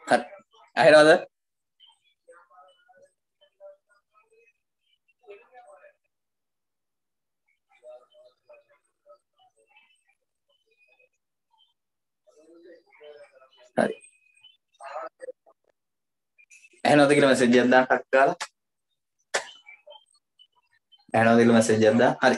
හරි. ඇහෙනවද? හරි. ඇහෙනවද කියලා මැසේජ් එකක් දාන්න ටක් ගාලා. ඇහෙනවද කියලා මැසේජ් එකක් දාන්න. හරි.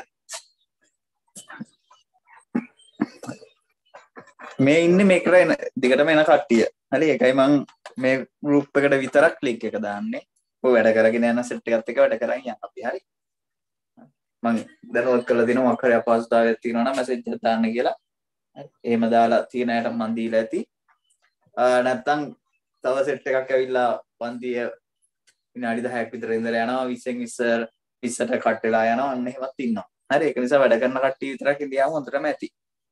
මේ ඉන්නේ මේකට එන දිගටම එන කට්ටිය. හරි. ඒකයි මම මේ group එකට විතරක් link එක දාන්නේ. ඔය වැඩ කරගෙන යන set එකත් එක්ක වැඩ කරන් යන්න අපි. හරි. මම දැනුවත් කරලා දෙනවා මොකක් හරි අපහසුතාවයක් තියෙනවා නම් මැසේජ් එකක් දාන්න කියලා. හරි. එහෙම දාලා තියෙන අයට මම දීලා ඇති. නැත්තම් තව set එකක් ඇවිල්ලා පන්තිය විනාඩි 10ක් විතර ඉඳලා යනවා 20න් 20ට කට් වෙලා යනවා අන්න එහෙමත් ඉන්නවා. හරි. ඒක නිසා වැඩ කරන කට්ටිය විතරක් ඉඳියාම හොඳටම ඇති.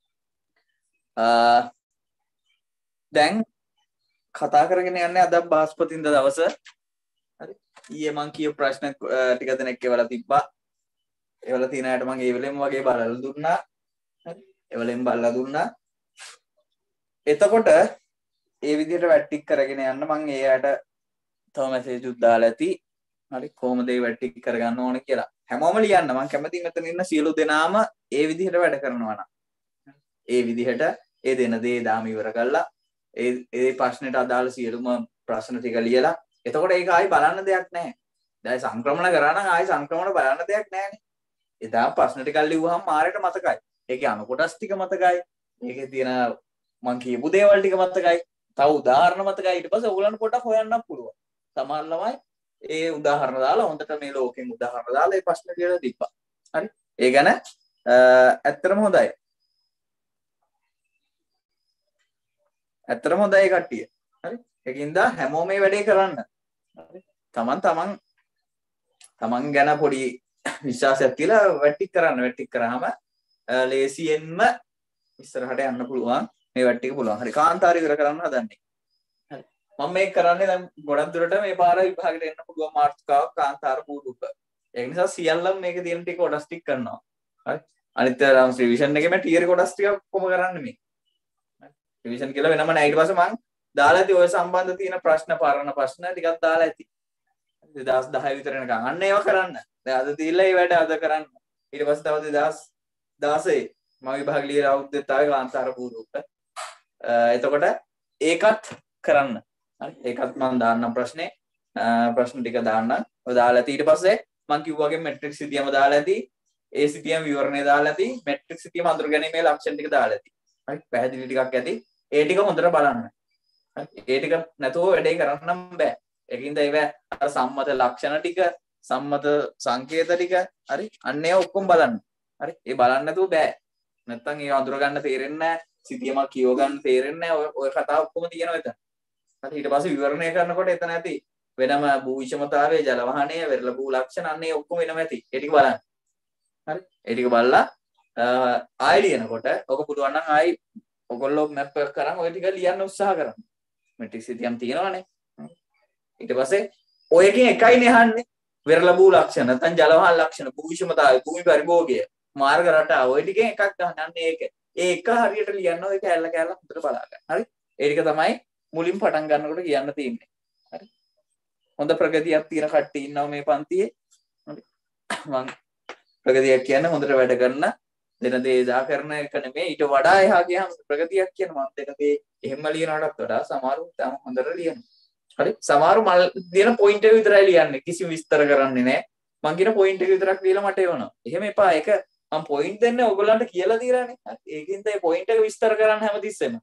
දැන් කතා කරගෙන යන්නේ අද බ්‍රහස්පතින්දා දවස. හරි. ඊයේ මං කියපු ප්‍රශ්න ටික දෙනෙක් එවලා තිබ්බා. එවලා තියෙන අයට මං ඒ වෙලෙම වගේ බලලා දුන්නා. හරි. ඒ වෙලෙම බලලා දුන්නා. එතකොට ඒ විදිහට වැට්ටික් කරගෙන යන්න මං ඒ අයට තව මැසේජ් උත් දාලා ඇති. හරි. කොහොමද ඒ වැට්ටික් කරගන්න ඕන කියලා. හැමෝම ලියන්න. මං කැමතියි මෙතන ඉන්න සියලු දෙනාම ඒ විදිහට වැඩ කරනවා නම්. ඒ විදිහට ඒ දෙන දේ දාම ඉවර කරලා ඒ ප්‍රශ්නෙට අදාළ සියලුම ප්‍රශ්න ටික ලියලා එතකොට ඒක ආයි බලන්න දෙයක් නැහැ. දැන් සංක්‍රමණ කරා නම් ආයි සංක්‍රමණ බලන්න දෙයක් නැහැනේ. එදා ප්‍රශ්න ටික ලියුවහම මාරේට මතකයි. ඒකේ අනු කොටස් ටික මතකයි. ඒකේ තියෙන මං කියපු දේවල් ටික මතකයි. තව උදාහරණ මතකයි. ඊට පස්සේ ඕගොල්ලන්ට පොඩ්ඩක් හොයන්නත් පුළුවන්. සමහර ළමයි ඒ උදාහරණ දාලා හොඳට මේ ලෝකෙන් උදාහරණ දාලා ඒ ප්‍රශ්න ටික දීපා. හරි. ඒ ගැන ඇත්තටම හොඳයි. ඇත්තටම හොඳයි කට්ටිය. හරි. ඒකින්ද හැමෝම මේ වැඩේ කරන්න. හරි. තමන් ගැන පොඩි විශ්වාසයක් තියලා වැට්ටික් කරන්න. වැට්ටික් කරාම ලේසියෙන්ම ඉස්සරහට යන්න පුළුවන්. මේ වැට්ටික පුළුවන්. හරි. කාන්තාර ඉවර කරන්න හදන්නේ. හරි. මම මේක කරන්නේ දැන් ගොඩක් දුරට මේ පාර විභාගෙට එන්න පුළුවන් මාතෘකාවක් කාන්තාර පූර්වක. ඒ නිසා සියල්ලම මේකේ තියෙන ටික කොටස් ටික කරනවා. හරි. අනිත් රිවිෂන් එකේ මම ටියර් කොටස් ටික කොහොම කරන්නේ මේ. රිවිෂන් කියලා වෙනම නෑ. ඊට පස්සේ මම දාලා ඇති ඔය සම්බන්ධ තියෙන ප්‍රශ්න පරණ ප්‍රශ්න ටිකක් දාලා ඇති 2010 විතර එනකන් අන්න ඒව කරන්න. දැන් අද තියලා මේ වැඩ අද කරන්න. ඊට පස්සේ තව 2016 මම විභාග ලියලා අවුරුද්දෙත් ආවේ කාන්තාර පූර්වක. එතකොට ඒකත් කරන්න. හරි. ඒකත් මම දාන්නම් ප්‍රශ්නේ. ප්‍රශ්න ටික දාන්න. ඔය දාලා ඇති. ඊට පස්සේ මම කිව්වාගේ මැට්‍රික්ස් සිතියම දාලා ඇති. ඒ සිතියම විවරණය දාලා ඇති. මැට්‍රික්ස් සිතියම අඳුරගැනීමේ ලක්ෂණ ටික දාලා ඇති. හරි. පැහැදිලි ටිකක් ඇති. ඒ ටික හොඳට බලන්න. ඒ ටික නැතුව වැඩේ කරන්න බෑ. ඒකින්ද ඒව අර සම්මත ලක්ෂණ ටික, සම්මත සංකේත ටික, හරි? අන්න ඒවා ඔක්කොම බලන්න. හරි? ඒ බලන්න නැතුව බෑ. නැත්තම් ඒ අඳුර ගන්න තේරෙන්නේ නැහැ. සිතියමක් කියව ගන්න තේරෙන්නේ නැහැ. ඔය කතාව ඔක්කොම තියෙනවා එතන. හරි? ඊට පස්සේ විවරණය කරනකොට එතන ඇති වෙනම භූ විෂමතාවය, ජල වහනය, වෙරළ භූ ලක්ෂණ අන්න ඒ ඔක්කොම වෙනම ඇති. ඒ ටික බලන්න. හරි? ඒ ටික බලලා ආයෙ ලියනකොට ඔක පුළුවන් නම් ආයෙ ඔයගොල්ලෝ මැප් එක කරන් ඔය ටික ලියන්න උත්සාහ කරන්න. මැට්‍රික්ස් සිතියම් තියෙනවනේ. ඊට පස්සේ ඔයකින් එකයිනේ අහන්නේ. වෙරළ භූ ලක්ෂණ නැත්නම් ජල වහන ලක්ෂණ, භූ විෂමතාවය, භූමි පරිභෝගය, මාර්ග රටාව ඔය ටිකෙන් එකක් ගන්න. අන්න ඒක. ඒ එක හරියට ලියන්න ඔය කැල්ල කැල්ල හොඳට බලා ගන්න. හරි? ඒ ටික තමයි මුලින් පටන් ගන්නකොට කියන්න තියෙන්නේ. හරි? හොඳ ප්‍රගතියක් තියෙන කට්ටිය ඉන්නවා මේ පන්තියේ. හරි? මම ප්‍රගතියක් කියන්නේ හොඳට වැඩ කරන දෙන දේ දා කරන එක නෙමෙයි ඊට වඩා එහා ගියාම ප්‍රගතියක් කියන මම දෙන දේ එහෙම ලියනවටත් වඩා සමහරු තම හොඳට ලියනවා. හරි? සමහරු මල් දෙන පොයින්ට් එක විතරයි ලියන්නේ. කිසිම විස්තර කරන්නේ නැහැ. මං කියන පොයින්ට් එක විතරක් ලියලා මට එවනවා. එහෙම එපා. ඒක මම පොයින්ට් දෙන්නේ ඔයගොල්ලන්ට කියලා දීලානේ. හරි? ඒකින්ද මේ පොයින්ට් එක විස්තර කරන්න හැමතිස්සෙම.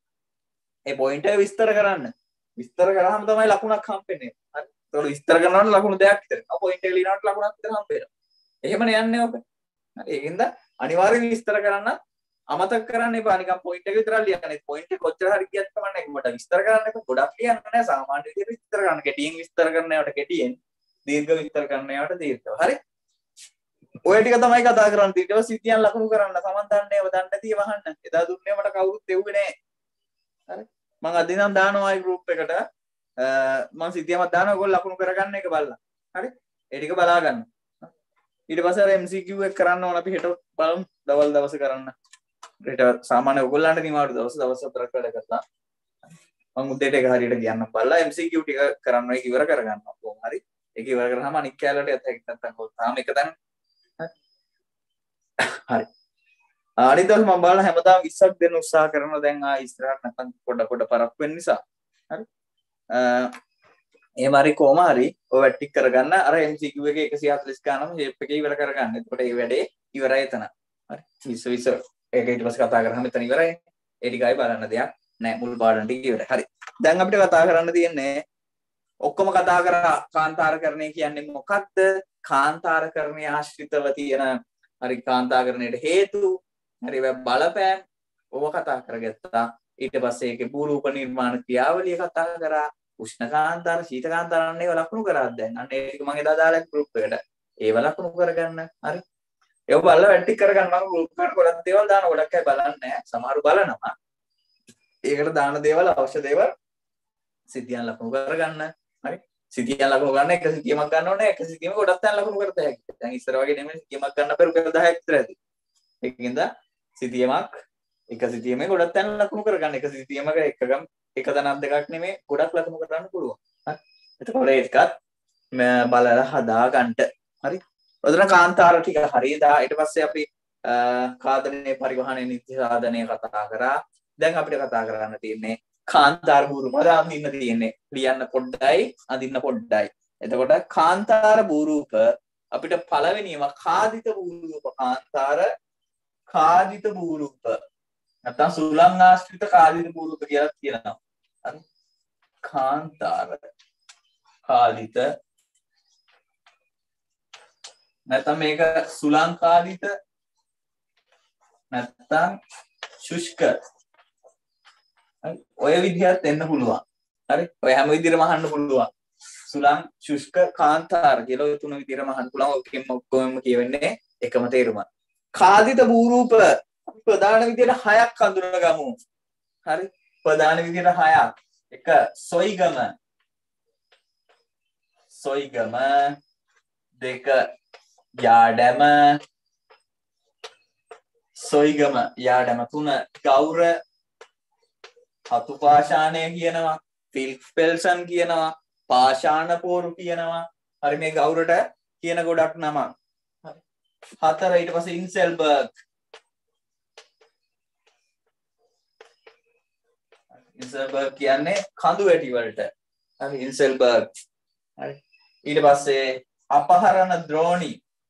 ඒ පොයින්ට් එක විස්තර කරන්න. විස්තර කරාම තමයි ලකුණක් හම්බෙන්නේ. හරි? ඒතකොට විස්තර කරනවට ලකුණු දෙකක් විතර. පොයින්ට් එක ලියනවට ලකුණක් විතර හම්බෙනවා. එහෙමනේ යන්නේ ඔබ. හරි? ඒකින්ද අනිවාර්යයෙන් විස්තර කරන්න අමතක කරන්න එපා. නිකන් පොයින්ට් එක විතරක් ලියන්න. පොයින්ට් එක කොච්චර හරි කියත් කමන්නේ. මට විස්තර කරන්න එපා. ගොඩක් ලියන්න නෑ. සාමාන්‍ය විදිහට විස්තර කරන්න. කෙටියෙන් විස්තර කරන්න යාට කෙටියෙන්. දීර්ඝ විස්තර කරන්න යාට දීර්ඝව. හරි? ඔය ටික තමයි කතා කරන්න තියෙන්නේ. ඊට පස්සේ සිතියන් ලකුණු කරන්න. Taman දන්නේ ඒව දන්නේ නැති ඒවා අහන්න. එදා දුන්නේ මට කවුරුත් දෙව්වේ නෑ. හරි? මම අද ඉඳන් දානවා ඒ group එකට. මම සිතියමක් දානවා. ඔයගොල්ලෝ ලකුණු කරගන්න එක බලලා. හරි? ඒ ටික බලා ගන්න. ඊට පස්සේ අර MCQ එක කරන්න ඕන අපි හෙට බලමු. දවල් දවසේ කරන්න. ඊට සාමාන්‍ය ඔයගොල්ලන්ට නිමාඩු දවස් 4ක් වැඩ කරලා මම උදේට ඒක හරියට කියන්න බලලා MCQ ටික කරන්න ඒක ඉවර කරගන්නවා කොහොම හරි ඒක ඉවර කරාම අනික් කැලලට යත් හැකියි නැත්නම් කොහොම තාම එක තැන හරි අනිත් දවස් මම බලන හැමදාම 20ක් දෙන්න උත්සාහ කරනවා දැන් ඉස්සරහට නැත්නම් පොඩ පරක්කු වෙන නිසා හරි එහෙම හරි කොහොම හරි ඔය වැට්ටික් කරගන්න අර MCQ එකේ 140 ගානම ෂේප් එකේ ඉවර කරගන්න. එතකොට මේ වැඩේ ඉවරයි එතන. හරි 20 ඒක ඊට පස්සේ කතා කරාම එතන ඉවරයි. ඒ ටිකයි බලන්න දෙයක් නෑ මුල් පාඩම් ටික ඉවරයි. හරි. දැන් අපිට කතා කරන්න තියෙන්නේ ඔක්කොම කතා කරා කාන්තාරකරණය කියන්නේ මොකක්ද? කාන්තාරකරණය ආශ්‍රිතව තියෙන හරි කාන්තාරකරණයට හේතු හරි බලපෑම් ඕව කතා කරගත්තා. ඊට පස්සේ ඒකේ භූරූප නිර්මාණ ක්‍රියාවලිය කතා කරා. උෂ්ණ කාන්තාර ශීත කාන්තාර අන්න ඒව ලකුණු කරාද දැන් අන්න ඒක මම එදා දාලා ගෲප් එකට ඒව ලකුණු කරගන්න හරි ඒව බලලා වැටි කරගන්න මම ගෲප් එකට ගොඩක් දේවල් දාන ගොඩක් අය බලන්නේ නැහැ සමහරව බලනවා ඒකට දාන දේවල් අවශ්‍ය දේවල් සිතියන් ලකුණු කරගන්න හරි සිතියන් ලකුණු ගන්න එක සිතියමක් ගන්න ඕනේ එක සිතියම ගොඩක් තැන් ලකුණු කරත හැකියි දැන් ඉස්සර වගේ නෙමෙයි සිතියමක් ගන්න පෙර 10ක් විතර ඇති ඒකින්ද සිතියමක් එක සිතියමේ ගොඩක් තැන් ලකුණු කරගන්න එක සිතියමක එකගම් එක තැනක් දෙකක් නෙමෙයි ගොඩක් ලකුණු කරන්න පුළුවන්. හරි. එතකොට ඒකත් බලලා හදා ගන්න. හරි. ඔතන කාන්තාර ටික හරියදා ඊට පස්සේ අපි කාදනයේ පරිවහනයේ නිත්‍ය සාධනය කතා කරා. දැන් අපිට කතා කරන්න තියෙන්නේ කාන්තාර බූරු පද අඳින්න තියෙන්නේ. ලියන්න පොඩ්ඩයි අඳින්න පොඩ්ඩයි. එතකොට කාන්තාර බූරූප අපිට පළවෙනිම කාදිත බූරූප කාදිත බූරූප නැත්නම් සුලං ආශ්‍රිත කාදිත බූරූප කියලා කියනවා. හරි කාන්තාර කාදිත නැත්නම් මේක සුලංකාදිත නැත්නම් ශුෂ්ක ඔය විදිහට එන්න පුළුවන් හරි ඔය හැම විදිහටම අහන්න පුළුවන් සුලං ශුෂ්ක කාන්තාර කියලා ඔය තුන විදිහටම අහන්න පුළුවන් ඔකෙන් ඔක්කොම කියවෙන්නේ එකම තේරුම කාදිත භූරූප ප්‍රධාන විදිහට 6ක් හඳුනගමු හරි ප්‍රධාන විදිහට 6ක් එක සොයිගම දෙක යාඩැම සොයිගම යාඩැම තුන ගෞර හතු පාෂාණය කියනවා ෆිල්පෙල්සන් කියනවා පාෂාණ පෝරු කියනවා හරි මේ ගෞරට කියන ගොඩක් නම හරි හතර ඊට පස්සේ ඉන්සෙල්බර්ග් ඉන්සෙල්බර්ග් කියන්නේ කඳු වැටි වලට හරි ඉන්සෙල්බර්ග් හරි ඊට පස්සේ අපහරණ ද්‍රෝණි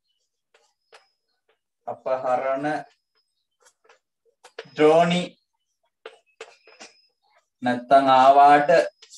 නැත්තම් ආවාට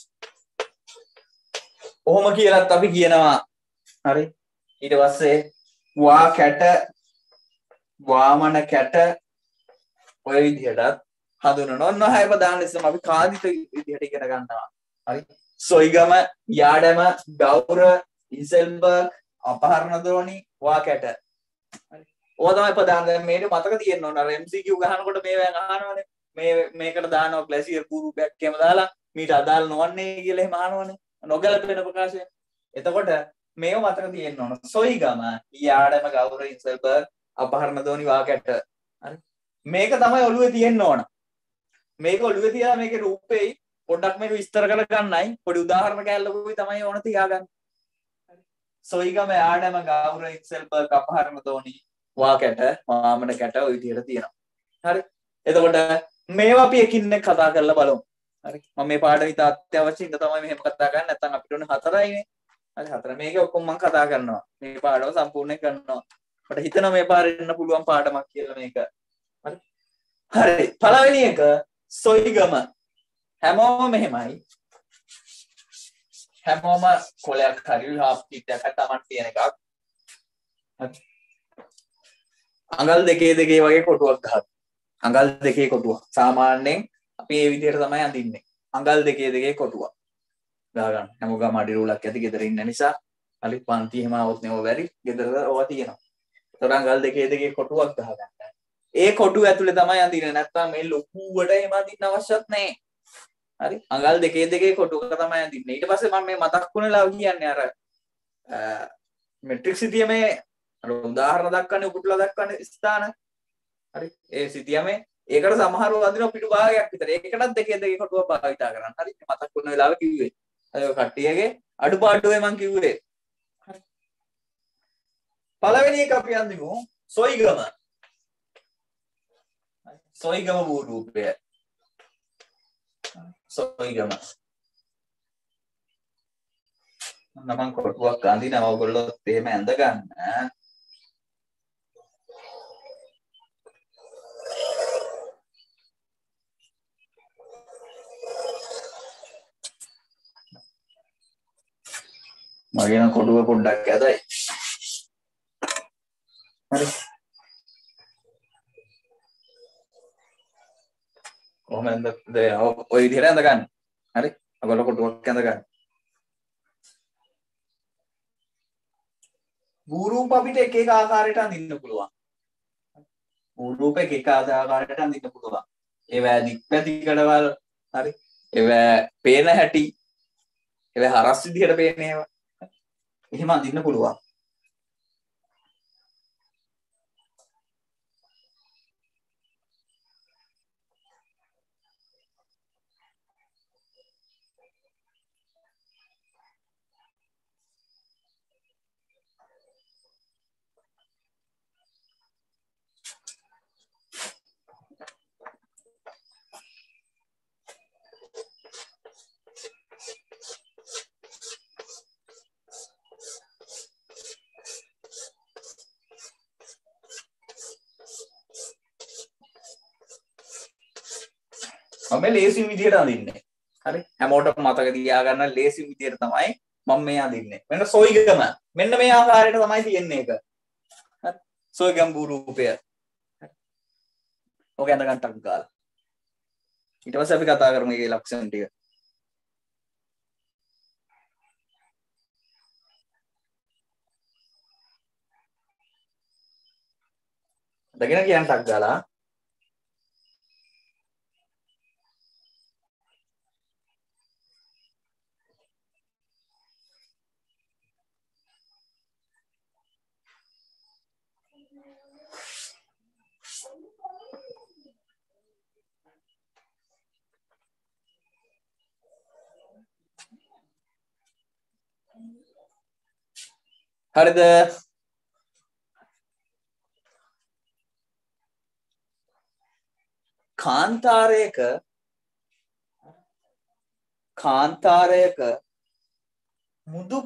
ඔහොම කියලාත් අපි කියනවා හරි ඊට පස්සේ වා කැට වාමන කැට ඔය විදිහටත් හඳුනනවා ඔන්න හය ප්‍රධාන ලෙසම අපි කාදිත විදිහට ඉගෙන ගන්නවා හරි සොයිගම යාඩම ගෞර ඉන්සෙල්බර්ග් අපහරණ ද්‍රෝණි වා කැට හරි ඕවා තමයි ප්‍රධාන දැන් මේක මතක තියෙන්න ඕන අර MCQ ගහනකොට මේවෙන් අහනවනේ මේකට දානවා ග්ලැසියර් පුරුපයක් එහෙම දාලා මීට අදාළ නොවන්නේ කියලා එහෙම අහනවනේ නොගැලපෙන ප්‍රකාශය එතකොට මේව මතක තියෙන්න ඕන සොයිගම යාඩම ගෞර ඉන්සෙල්බර්ග් අපහරණ ද්‍රෝණි වා කැට හරි මේක තමයි ඔළුවේ තියෙන්න ඕන මේක ඔළුවේ තියලා මේකේ රූපේ පොඩ්ඩක් මේක විස්තර කරගන්නයි පොඩි උදාහරණ කැලලකුයි තමයි ඕන තියාගන්න. හරි. සොයිගම යාඩම ගෞර ඉන්සෙල්බර්ග් අපහරණ ද්‍රෝණි වාකැට වාමන කැට ඔය විදිහට තියෙනවා. හරි. එතකොට මේවා අපි එකින් එක කතා කරලා බලමු. හරි. මම මේ පාඩම ඉත අත්‍යවශ්‍ය ඉඳ තමයි මෙහෙම කතා කරන්නේ. නැත්නම් අපිට ඕනේ 4යිනේ. හරි 4 මේකේ ඔක්කොම මම කතා කරනවා. මේ පාඩම සම්පූර්ණ කරනවා. මට හිතෙනවා මේ පාරේ ඉන්න පුළුවන් පාඩමක් කියලා මේක. හරි. හරි. පළවෙනි එක සොයිගම හැමෝම මෙහෙමයි හැමෝම කොලයක් හරි හාෆ් කීට් එකක් තමයි තියෙන එකක් අඟල් දෙකේ වගේ කොටුවක් ගහන්න අඟල් දෙකේ කොටුවක් සාමාන්‍යයෙන් අපි මේ විදිහට තමයි අඳින්නේ අඟල් දෙකේ කොටුවක් ගහ ගන්න හැමෝගම අඩි රූලක් ඇති ගෙදර ඉන්න නිසා අලි පන්ති එහෙම આવොත් නේ ඔය වැඩි ගෙදර ඕවා තියෙනවා ඒතර අඟල් දෙකේ කොටුවක් ගහ ගන්න ඒ කොටුව ඇතුලේ තමයි අඳින්නේ නැත්තම් මේ ලොකුවට එහෙම අඳින්න අවශ්‍යත් නැහැ හරි අඟල් දෙකේ කොටුවක තමයි අඳින්නේ ඊට පස්සේ මම මේ මතක් වුණලා කියන්නේ අර මෙට්‍රික් සිතියමේ අර උදාහරණ දක්වන්නේ උපුටලා දක්වන්නේ ස්ථාන හරි ඒ සිතියමේ ඒකට සමහරව අදිනවා පිටු භාගයක් විතර. ඒකටත් දෙකේ කොටුව භාවිතා කරන්න. හරි මතක් වුණ වෙලාව කිව්වේ. අය කට්ටියගේ අඩුපාඩුවේ මං කිව්වේ. හරි. පළවෙනි එක අපි අඳිමු සොයිගම. සොයිගම වූ රූපය. සොයිගම. මම කොටුවක් අඳිනවා ඔයගොල්ලෝ එහෙම ඇඳ ගන්න. මගේ නම් කොටුව පොඩ්ඩක් ඇදයි. හරි. කොහොමද ඔය විදිහට ඇඳ ගන්න. හරි. ඔයගොල්ලෝ කොටුවක් ඇඳ ගන්න. භූරූප අපිට එක එක ආකාරයට අඳින්න පුළුවන්. භූරූප එක එක ආකාරයට අඳින්න පුළුවන්. ඒවා දික්පැති කඩවල් හරි. ඒවා පේන හැටි. ඒවා හරස් විදිහට පේන ඒවා. එහෙම අඳින්න පුළුවන්. මම ලේසි විදිහට අඳින්නේ. හරි. හැමෝටම මතක තියාගන්න ලේසි විදිහට තමයි මම මේ අඳින්නේ. මෙන්න සොයිගම. මෙන්න මේ ආකාරයට තමයි තියෙන්නේ ඒක. හරි. සොයිගම් භූරූපය. හරි. ඔක ඇඳ ගන්න ටක් ගාලා. ඊට පස්සේ අපි කතා කරමු මේකේ ලක්ෂණ ටික. දගෙන කියන්න ටක් ගාලා. හරිද? කාන්තාරයක මුදු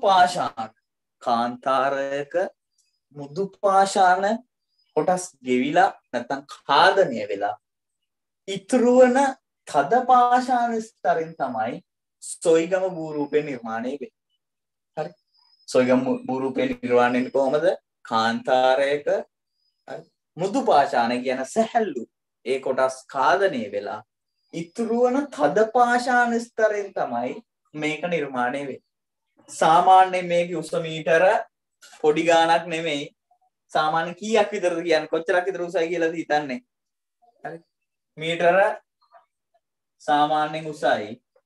පාෂාණ කොටස් ගෙවිලා නැත්නම් ඛාදනය වෙලා ඉතුරු වන තද පාෂාණ ස්තරෙන් තමයි සොයිගම භූරූපේ නිර්මාණය වෙන්නේ. හරි. සොයිගම භූරූපේ නිර්මාණය වෙන්නේ කොහොමද? කාන්තාරයක මුදු පාෂාණ කියන සැහැල්ලු ඒ කොටස් ඛාදනය වෙලා ඉතුරු වන තද පාෂාණ ස්තරෙන් තමයි මේක නිර්මාණය වෙන්නේ. සාමාන්‍යයෙන් මේකේ උස මීටර පොඩි ගාණක් නෙමෙයි. සාමාන්‍ය කීයක් විතරද කියන්නේ? කොච්චරක් විතර උසයි කියලාද හිතන්නේ? හරි. මීටර සාමාන්‍යයෙන් උසයි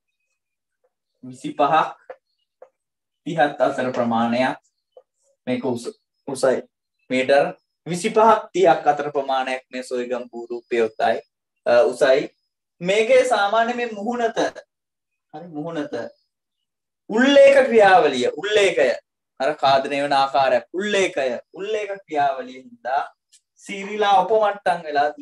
25ක් 30ක් අතර ප්‍රමාණයක් මේක උසයි. මීටර 25ක් 30ක් අතර ප්‍රමාණයක් මේ සොයිගම් භූරූපය උසයි. මේකේ සාමාන්‍ය මේ මුහුණත හරි මුහුණත උල්ලේඛ ක්‍රියාවලිය උල්ලේඛය අර ඛාදනය වෙන ආකාරයක් උල්ලේඛ ක්‍රියාවලිය හින්දා සීරිලා උපමට්ටම්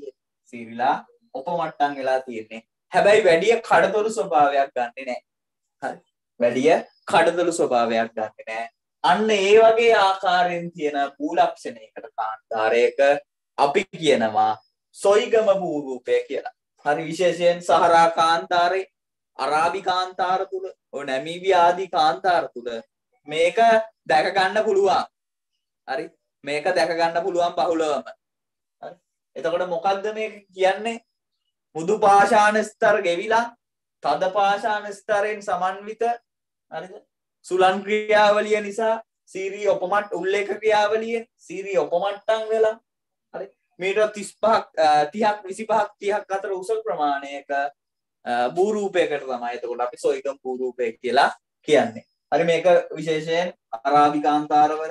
වෙලා තියෙන්නේ. හැබැයි වැඩි කඩතොළු ස්වභාවයක් ගන්නෙ නැහැ. හරි. වැඩි කඩතොළු ස්වභාවයක් ගන්නෙ නැහැ. අන්න ඒ වගේ ආකාරයෙන් තියෙන භූලක්ෂණයකට කාන්තාරයක අපි කියනවා සොයිගම භූරූපය කියලා. හරි. විශේෂයෙන් සහරා කාන්තාරේ අරාබි කාන්තාර තුල ඔය නැමීබියා ආදී කාන්තාර තුල මේක දැක ගන්න පුළුවන්. හරි. මේක දැක ගන්න පුළුවන් බහුලවම. හරි. එතකොට මොකද්ද මේක කියන්නේ? මුදු පාෂාණ ස්තර ගෙවිලා තද පාෂාණ ස්තරෙන් සමන්විත හරිද? සුලන් ක්‍රියාවලිය නිසා සීරී උපමට්ට උල්ලේඛ ක්‍රියාවලියෙන් සීරී උපමට්ටම් වෙලා හරි මීටර 35ක් 30ක් අතර උස ප්‍රමාණයක භූරූපයකට තමයි එතකොට අපි සොයිගම් භූරූපය කියලා කියන්නේ. හරි. මේක විශේෂයෙන් අරාබි කාන්තාරවල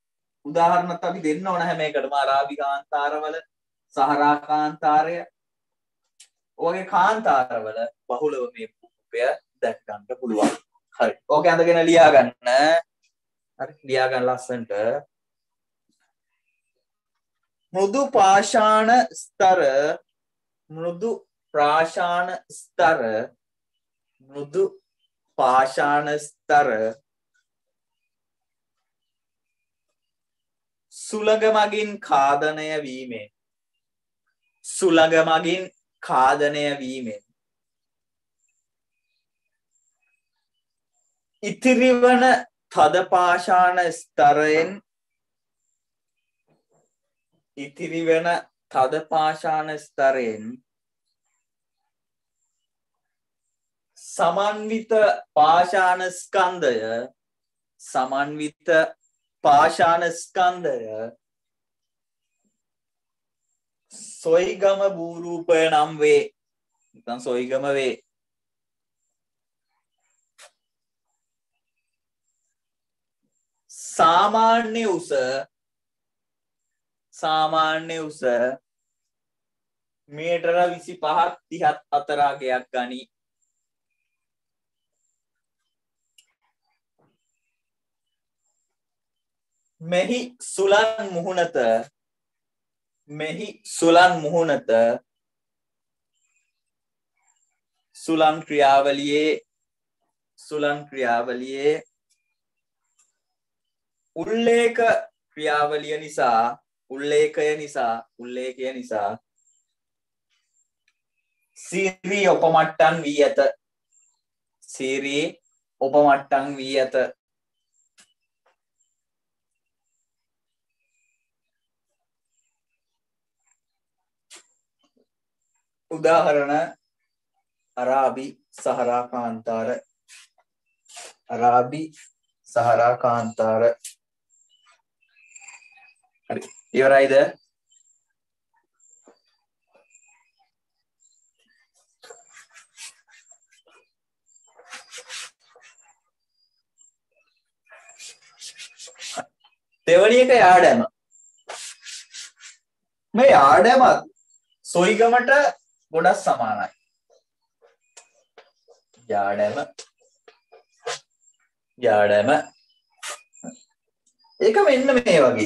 උදාහරණයක් අපි දෙන්න ඕන හැම එකටම. අරාබි කාන්තාරවල සහරා කාන්තාරය ඔයගේ කාන්තාරවල බහුලව මේ රූපය දැක ගන්න පුළුවන්. හරි. ඕක ඇඳගෙන ලියා ගන්න. හරි. ලියා ගන්න ලස්සනට. මෘදු පාෂාණ ස්තර මෘදු පාෂාණ ස්තර සුළඟ මගින් ඛාදනය වීමෙන් ඉතිරිවන තද පාෂාණ ස්තරයෙන් සමන්විත පාෂාණ ස්කන්ධය සොයිගම භූරූපය නම් වේ. නැත්නම් සොයිගම වේ. සාමාන්‍ය උස මීටර 25ක් 30ක් අතර අගයක් ගනි. මෙහි සුලන් මුහුණත සුලන් ක්‍රියාවලියේ උල්ලේඛය නිසා සීරී උපමට්ටම් වී ඇත. උදාහරණ අරාබි සහරා කාන්තාර. හරි ඉවරයිද? දෙවැනි එක යාඩැම. මේ යාඩැමත් සොයිගමට ගොඩක් සමානයි. යාඩැම ඒක මෙන්න මේ වගේ.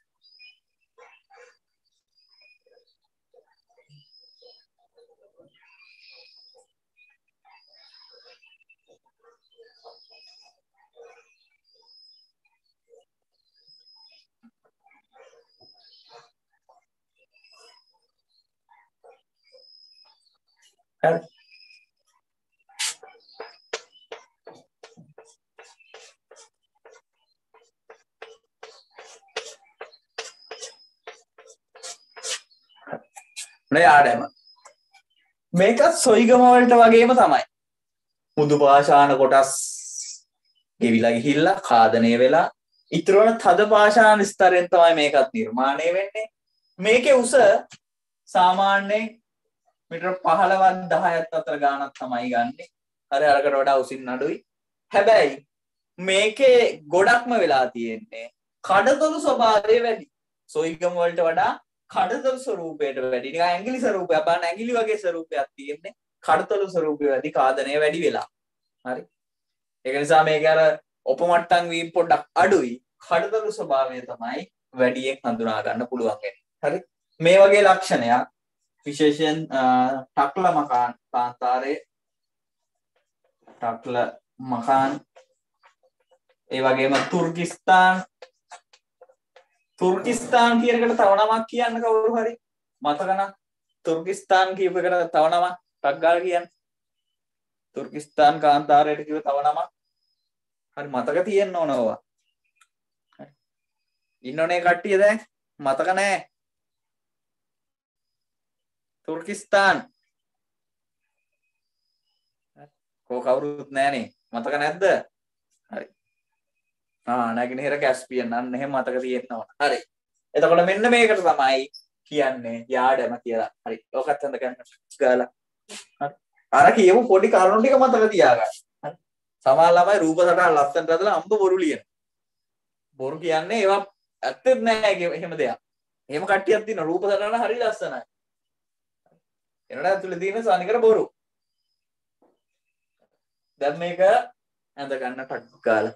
හරි. යාඩැම මේකත් සොයිගම වලට වගේම තමයි. මුදු පාෂාණ කොටස් ගෙවිලා ගිහිල්ලා ඛාදනය වෙලා ඉතුරු වන තද පාෂාණ ස්තරයෙන් තමයි මේකත් නිර්මාණය වෙන්නේ. මේකේ උස සාමාන්‍යයෙන් මීටර 15ක් 10ක් අතර ගානක් තමයි ගන්නෙ. හරි අරකට වඩා උසින් අඩුයි. හැබැයි මේකේ ගොඩක්ම වෙලා තියෙන්නේ කඩතොළු ස්වභාවය වැඩි. සොයිගම වලට වඩා කඩතොළු ස්වරූපයට වැඩි. නිකන් ඇඟිලි ස්වරූපයක් බලන්න ඇඟිලි වගේ ස්වරූපයක් තියෙන්නේ. කඩතොළු ස්වරූපය වැඩි කාදනය වැඩි වෙලා. හරි. ඒක නිසා මේක අර උපමට්ටම් වීම පොඩ්ඩක් අඩුයි. කඩතොළු ස්වභාවය තමයි වැඩියෙන් හඳුනා ගන්න පුළුවන් වෙන්නේ. හරි. මේ වගේ ලක්ෂණයක් විශේෂයෙන් ටක්ල මකාන් කාන්තාරයේ ටක්ල මකාන් ඒ වගේම තුර්කිස්තාන් කියන එකට තව නමක් කියන්න කවුරු හරි මතක නම් තුර්කිස්තාන් කියප එකට තව නමක් ටක් ගාලා කියන්න. තුර්කිස්තාන් කාන්තාරයට කිව්ව තව නමක් හරි මතක තියෙන්න ඕන ඕවා. හරි ඉන්නෝනේ කට්ටිය දැන් මතක නැහැ. තුර්කිස්තාන් කවුරුත් නැහනේ මතක නැද්ද? හරි. නැගිනහිර කැස්පියන් අන්න එහෙම මතක තියෙන්න ඕන. හරි. එතකොට මෙන්න මේකට තමයි කියන්නේ යාඩැම කියලා. හරි. ඔකත් හඳ ගන්න ගාලා. හරි. අර කියමු පොඩි කරුණු ටික මතක තියාගන්න. හරි. සමහර ළමයි රූප සටහන් ලස්සනට හදලා අම්බ බොරු ලියන. බොරු කියන්නේ ඒවා ඇත්තෙත් නෑ එහෙම දෙයක්. එහෙම කට්ටියක් තියෙන රූප සටහන හරි ලස්සනයි. එනකොට ඇතුලේ තියෙන සානිකර බොරු. දැන් මේක ඇඳ ගන්න ටක් ගාලා.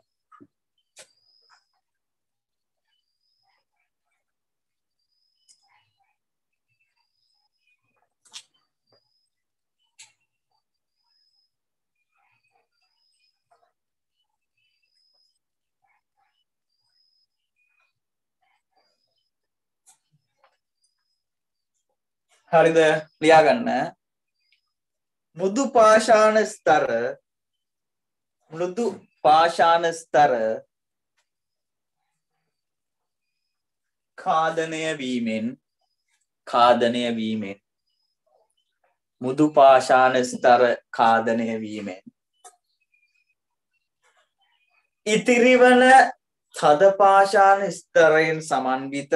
හරිද? ලියා ගන්න. මෘදු පාෂාණ ස්තර ඛාදනය වීමෙන් මෘදු පාෂාණ ස්තර ඛාදනය වීමෙන් ඉතිරිවන තද පාෂාණ ස්තරයෙන් සමන්විත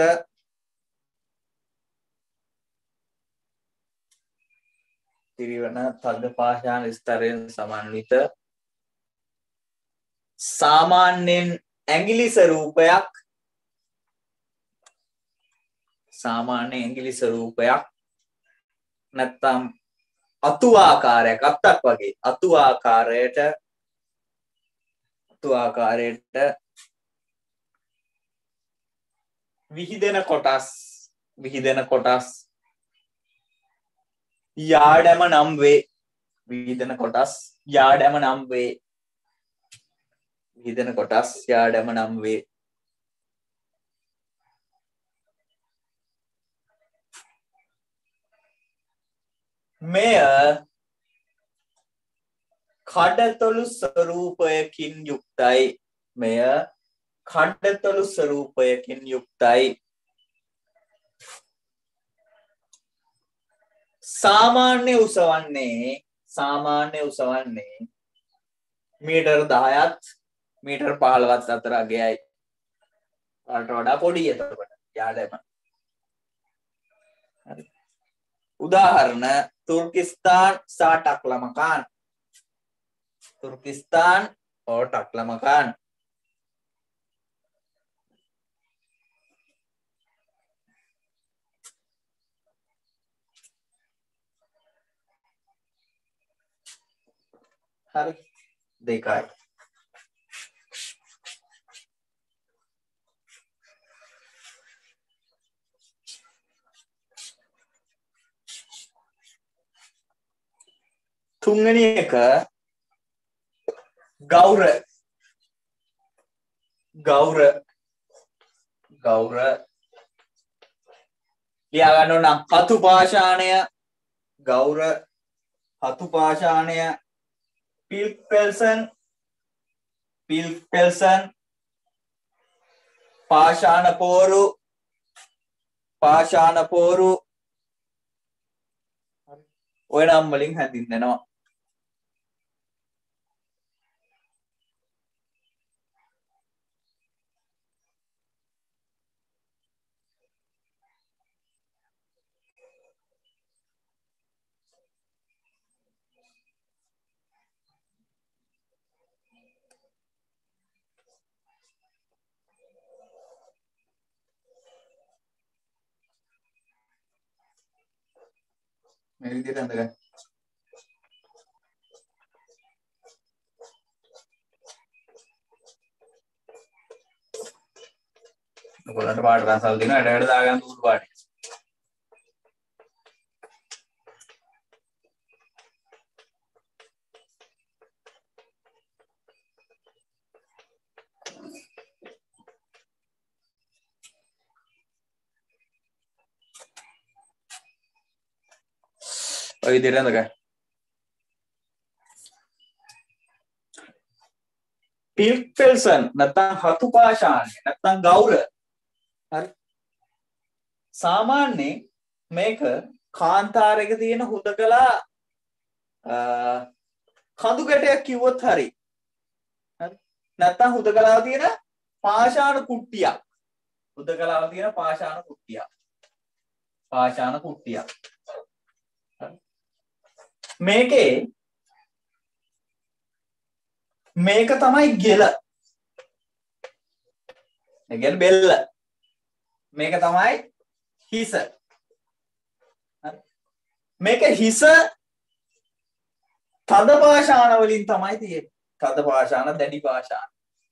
සාමාන්‍යයෙන් ඇඟිලි ස්වරූපයක් නැත්නම් අතු ආකාරයක් අත්තක් වගේ අතු ආකාරයට විහිදෙන කොටස් යාඩම නම් වේ. මෙය කඩතොළු ස්වරූපයකින් යුක්තයි. සාමාන්‍ය උසවන්නේ මීටර් 10ත් මීටර් 15ත් අතර අගයයි. වලට වඩා පොඩි එතකොට යාඩම. හරි. උදාහරණ තුර්කිස්තාන් සා ටක්ලමකාන්. හරි. දෙකයි. තුන්වෙනි එක ගෞර ලියා ගන්න ඕන හතු පාෂාණය පිල්පෙල්සන් පාෂාණ පෝරු ඔය නම් වලින් හැඳින්වෙනවා. මේ විදිහට අඳගන්න. ඔයගොල්ලන්ට පාට රසල් දෙනවා එඩ දාගන්න උඩු පාටේ. ඔය විදිහට අඳගන්න. පිල්පෙල්සන් නැත්නම් හතු පාෂාණය නැත්නම් ගෞර. හරි. සාමාන්‍යයෙන් මේක කාන්තාරයක තියෙන හුදකලා කඳු ගැටයක් කිව්වොත් හරි. හරි. නැත්නම් හුදකලාව තියෙන පාෂාණ කුට්ටියක්. මේක තමයි ගෙල. ඒ කියන්නේ බෙල්ල. මේක තමයි හිස. හරි. මේක හිස තද පාෂාණ වලින් තමයි තියෙන්නේ. තද පාෂාණ දැඩි පාෂාණ.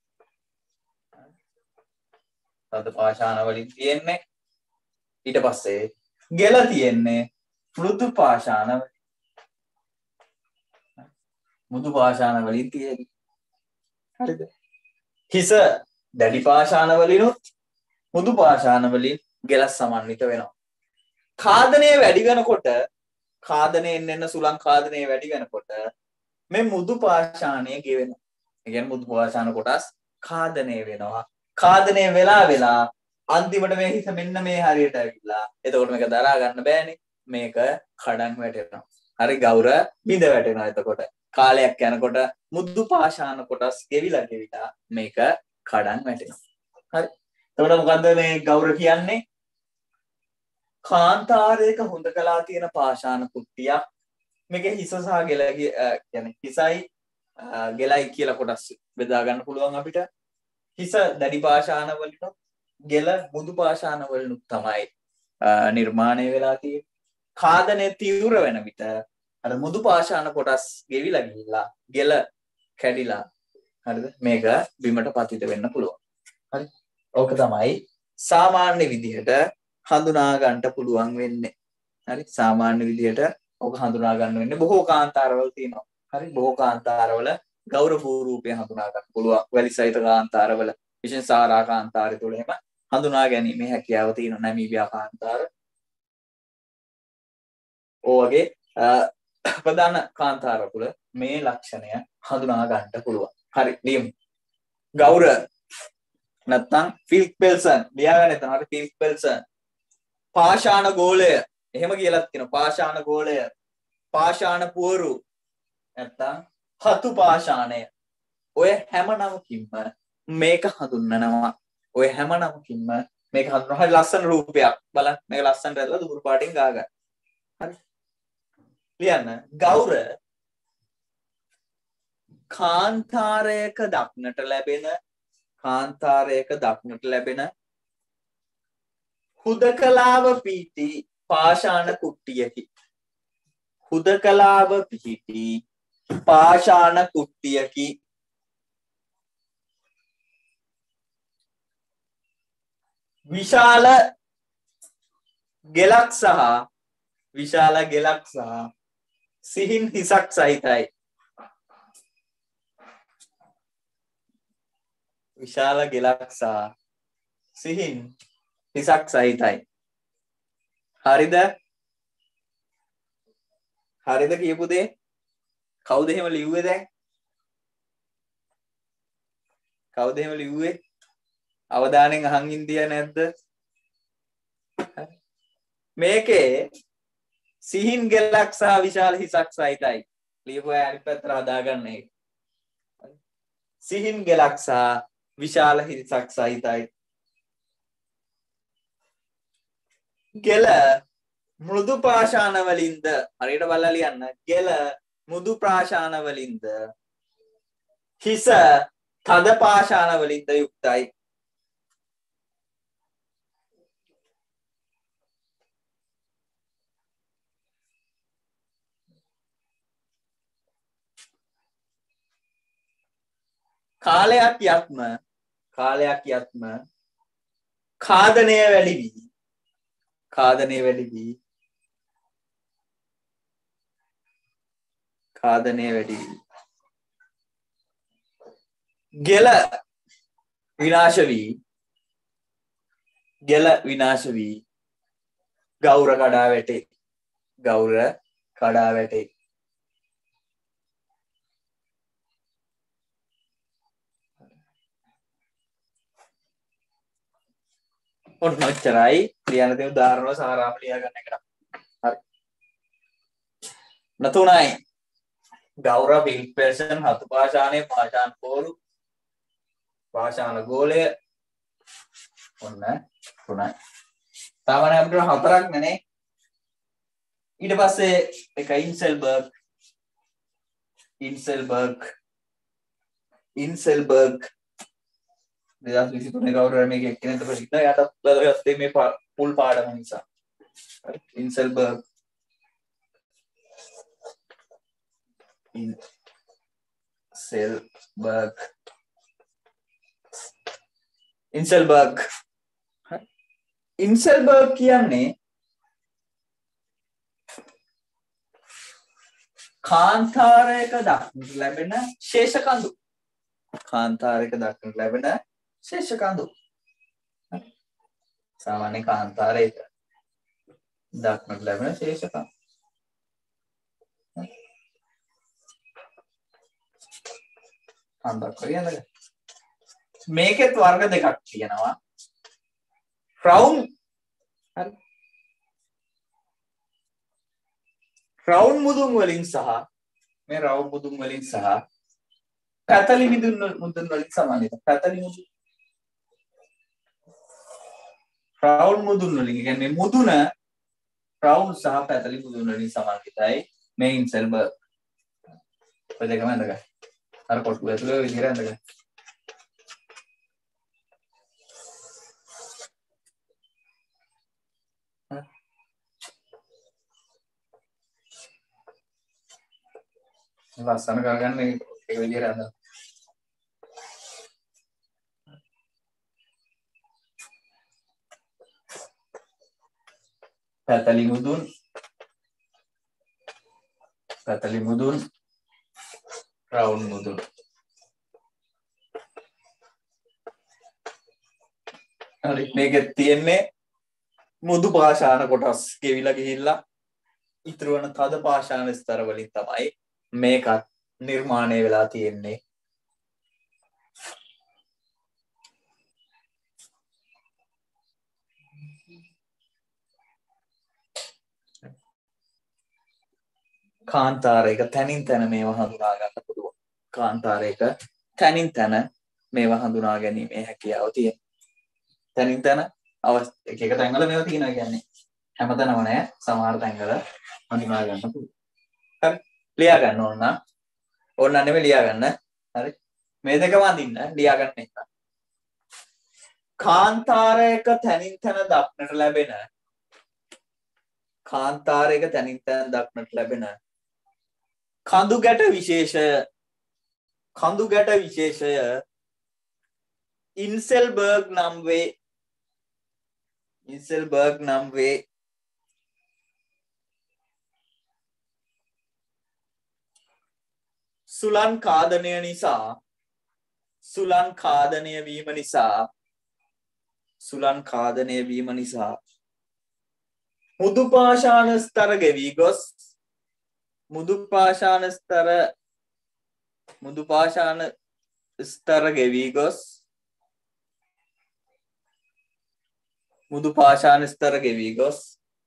තද පාෂාණ වලින් තියෙන්නේ. ඊට පස්සේ ගෙල තියෙන්නේ මෘදු පාෂාණ වලින්. මෘදු පාෂාණ වලින් තියෙන්නේ. හරිද? හිස දැඩි පාෂාණ වලිනුත් මෘදු පාෂාණ වලින් ගෙල සමන්විත වෙනවා. ඛාදනය වැඩි වෙනකොට ඛාදනයෙන් එන්න සුලං ඛාදනය වැඩි වෙනකොට මේ මෘදු පාෂාණය ගෙවෙනවා. ඒ කියන්නේ මෘදු පාෂාණ කොටස් ඛාදනය වෙනවා. ඛාදනය වෙලා අන්තිමට මේ හිස මෙන්න මේ හරියට ඇවිල්ලා. එතකොට මේක දරා ගන්න බෑනේ. මේක කඩන් වැටෙනවා. හරි ගෞර බිඳ වැටෙනවා. එතකොට කාලයක් යනකොට මෘදු පාෂාණ කොටස් ගෙවිලා මේක කඩන් වැටෙනවා. හරි. එතකොට මොකද්ද මේ ගෞර කියන්නේ? කාන්තාරයක හොඳ කලා තියෙන පාෂාණ කුට්ටියක්. මේකේ හිස සහ ගෙල කියන්නේ හිසයි ගෙලයි කියලා කොටස් බෙදා ගන්න පුළුවන් අපිට. හිස දැඩි පාෂාණ වලින් ගෙල මෘදු පාෂාණ වලින් තමයි නිර්මාණය වෙලා තියෙන්නේ. ඛාදනයේ තීව්‍ර වෙන විට අර මෘදු පාෂාණ කොටස් ගෙවිලා ගිහිල්ලා ගෙල කැඩිලා හරිද? මේක බිමට පතිත වෙන්න පුළුවන්. හරි. ඕක තමයි සාමාන්‍ය විදිහට හඳුනා ගන්නට පුළුවන් වෙන්නේ. හරි. සාමාන්‍ය විදිහට ඕක හඳුනා ගන්න වෙන්නේ බොහෝ කාන්තාරවල තියෙනවා. හරි. බොහෝ කාන්තාරවල ගෞර භූරූපය හඳුනා ගන්න පුළුවන්. වැලි සහිත කාන්තාරවල විශේෂ සාරා කාන්තාරය තුල එහෙම හඳුනා ගැනීමේ හැකියාව තියෙනවා. නැමීබියා කාන්තාර. ඔයගේ ප්‍රධාන කාන්තාර තුල මේ ලක්ෂණය හඳුනා ගන්න පුළුවන්. හරි. ලියමු. ගෞර නැත්තම් ෆිල්ක් පෙල්සන් ලියාගන්න එතන. හරි. ෆිල්ක් පෙල්සන් පාෂාණ ගෝලය එහෙම කියලා තියෙනවා. පාෂාණ ගෝලය, පාෂාණ පුවරු නැත්තම් හතු පාෂාණය. ඔය හැම නමකින්ම මේක හඳුන්වනවා. ඔය හැම නමකින්ම මේක හඳුන්වනවා. හරි ලස්සන රූපයක්. බලන්න මේක ලස්සනට ඇදලා දුරු පාටින් ගාගන්න. හරි. ලියන්න. ගෞර කාන්තාරයක දක්නට ලැබෙන හුදකලාව පීටි පාෂාණ කුට්ටියකි. හුදකලාව පිහිටි පාෂාණ කුට්ටියකි. විශාල ගෙලක් සහ සිහින් හිසක් සහිතයි. විශාල ගෙලක් සහ සිහින් හිසක් සහිතයි. හරිද? හරිද කියපු දේ? කවුද එහෙම ලිව්වේ දැන්? කවුද එහෙම ලිව්වේ? අවධානයෙන් අහන් ඉඳියා නැද්ද? මේකේ සිහින් ගෙලක් සහ විශාල හිසක් සහිතයි. ලියපු අය අනිත් පැත්තට හදාගන්න ඒක. සිහින් ගෙලක් සහ විශාල හිසක් සහිතයි. ගෙල මෘදු පාෂාණ වලින්ද හරියට බලලා ලියන්න. ගෙල මෘදු පාෂාණ වලින්ද හිස තද පාෂාණ වලින්ද යුක්තයි. කාලයක් යත්ම ඛාදනය වැඩි වී ගෙල විනාශ වී ගෞර කඩා වැටේ. ඔන්න ඔච්චරයි. ලියන්න තියෙන උදාහරණ වල සාරාම ලියා ගන්න එක. හරි. නතුණයි. ගෞර ෆිල්ක් පෙල්සන් හතු පාෂාණය පාෂාණ පෝරු පාෂාණ ගෝලය ඔන්න තුනයි. සාමාන්‍ය අපිට හතරක් නේ. ඊට පස්සේ එක ඉන්සෙල්බර්ග් 2023 ගෞරව මේක එක්කෙනෙක් ප්‍රසිද්ධ යාට බලගත්තේ මේ පුල් පාඩම නිසා. හරි. ඉන්සෙල්බර්ග් ඉන්සෙල්බර්ග් ඉන්සෙල්බර්ග් කියන්නේ කාන්තාරයක දක්නට ලැබෙන ශේෂ කඳු. කාන්තාරයක දක්නට ලැබෙන ශේෂ කඳු. සාමාන්‍ය කාන්තාරයක දක්නට ලැබෙන ශේෂ කඳු. අන්දක් කියන්නද? මේකෙත් වර්ග දෙකක් තියෙනවා. ක්‍රවුන් හරි. ක්‍රවුන් මුදුන් වලින් සහ මේ රවුම් මුදුන් වලින් සහ පැතලි මුදුන් වලින් සමානිත. පැතලි මුදුන් ක්‍රවුන් මුදුන් වලින් කියන්නේ මුදුන ක්‍රවුන් සහ පැතලි මුදුන් වලින් සමානිතයි මේ ඉන්සෙල්බර්ග්. ඔය දෙකම අඳගන්න. අර කොටුව ඇතුලේ ඔය විදිහට අඳගන්න. ලස්සන කරගන්න ඒ විදිහට අඳගන්න. පැතලි මුදුන් රවුම් මුදුන්. හරි මේකෙත් තියෙන්නේ මුදු පාෂාණ කොටස් ගෙවිලා ගිහිල්ලා ඉතුරු වන තද පාෂාණ ස්තර වලින් තමයි මේකත් නිර්මාණය වෙලා තියෙන්නේ. කාන්තාරයක තනින් තන මේවා හඳුනා ගන්න පුළුවන්. කාන්තාරයක තනින් තන මේවා හඳුනා ගැනීමේ හැකියාව තියෙනවා. තනින් තන එක එක තැන්වල මේවා තියෙනවා කියන්නේ හැමතැනම නෑ. සමහර තැන්වල හඳුනා ගන්න පුළුවන්. හරි. ලියා ගන්න ඕන නම් ඕන නෙමෙයි ලියා ගන්න. හරි. මේ දෙකම අඳින්න ලියා ගන්න එක. කාන්තාරයක තනින් තන දක්නට ලැබෙන කඳු ගැට විශේෂය ඉන්සෙල්බර්ග් නම් වේ. සුලන් කාදනය වීම නිසා මුදු පාෂාණ ස්තර ගෙවී ගොස් මුදු පාෂාණ ස්තර ගෙවී ගොස්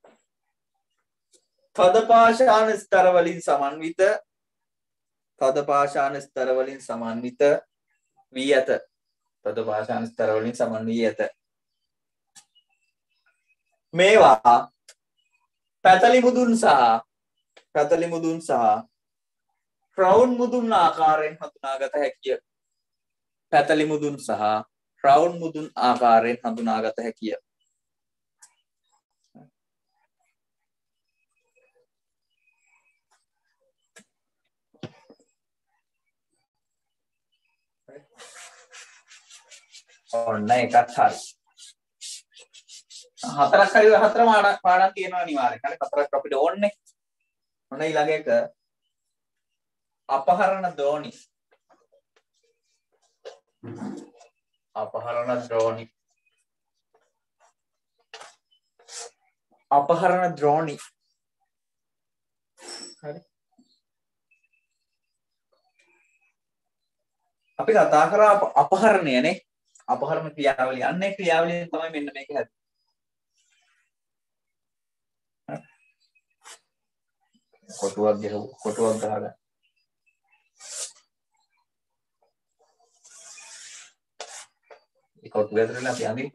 තද පාෂාණ ස්තර වලින් සමන්විත වී ඇත. මේවා පැතලි මුදුන් සහ ක්‍රවුන් මුදුන් ආකාරයෙන් හඳුනාගත හැකිය. ඔන්න එකත් හරි. හතරක් පාඩම් තියෙනවා අනිවාර්යෙන්. හරි හතරක් අපිට ඕනේ. ඔන්න ඊළඟ එක අපහරණ ද්‍රෝණි. හරි. අපි කතා කරා අපහරණයනේ. අපහරණ ක්‍රියාවලිය. අන්නේ ක්‍රියාවලියෙන් තමයි මෙන්න මේක හැදෙන්නේ. කොටුවක් ගහගන්න. ඒ කොටුව ඇතුලේ අපි අඳින්න.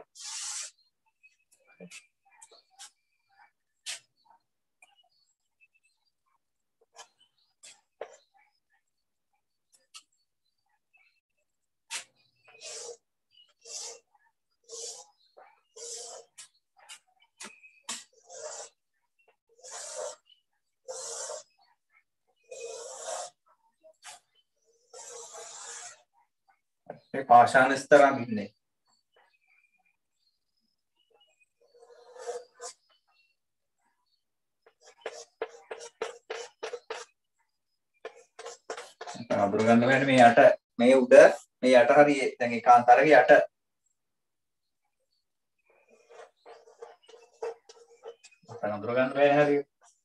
හරි පාෂාණ ස්තරම් ඉන්නේ. අඳුර ගන්න බෑනේ මේ යට මේ උඩ මේ යට හරි දැන් ඒකාන්තරගේ යට අඳුර ගන්න බෑනේ හරි.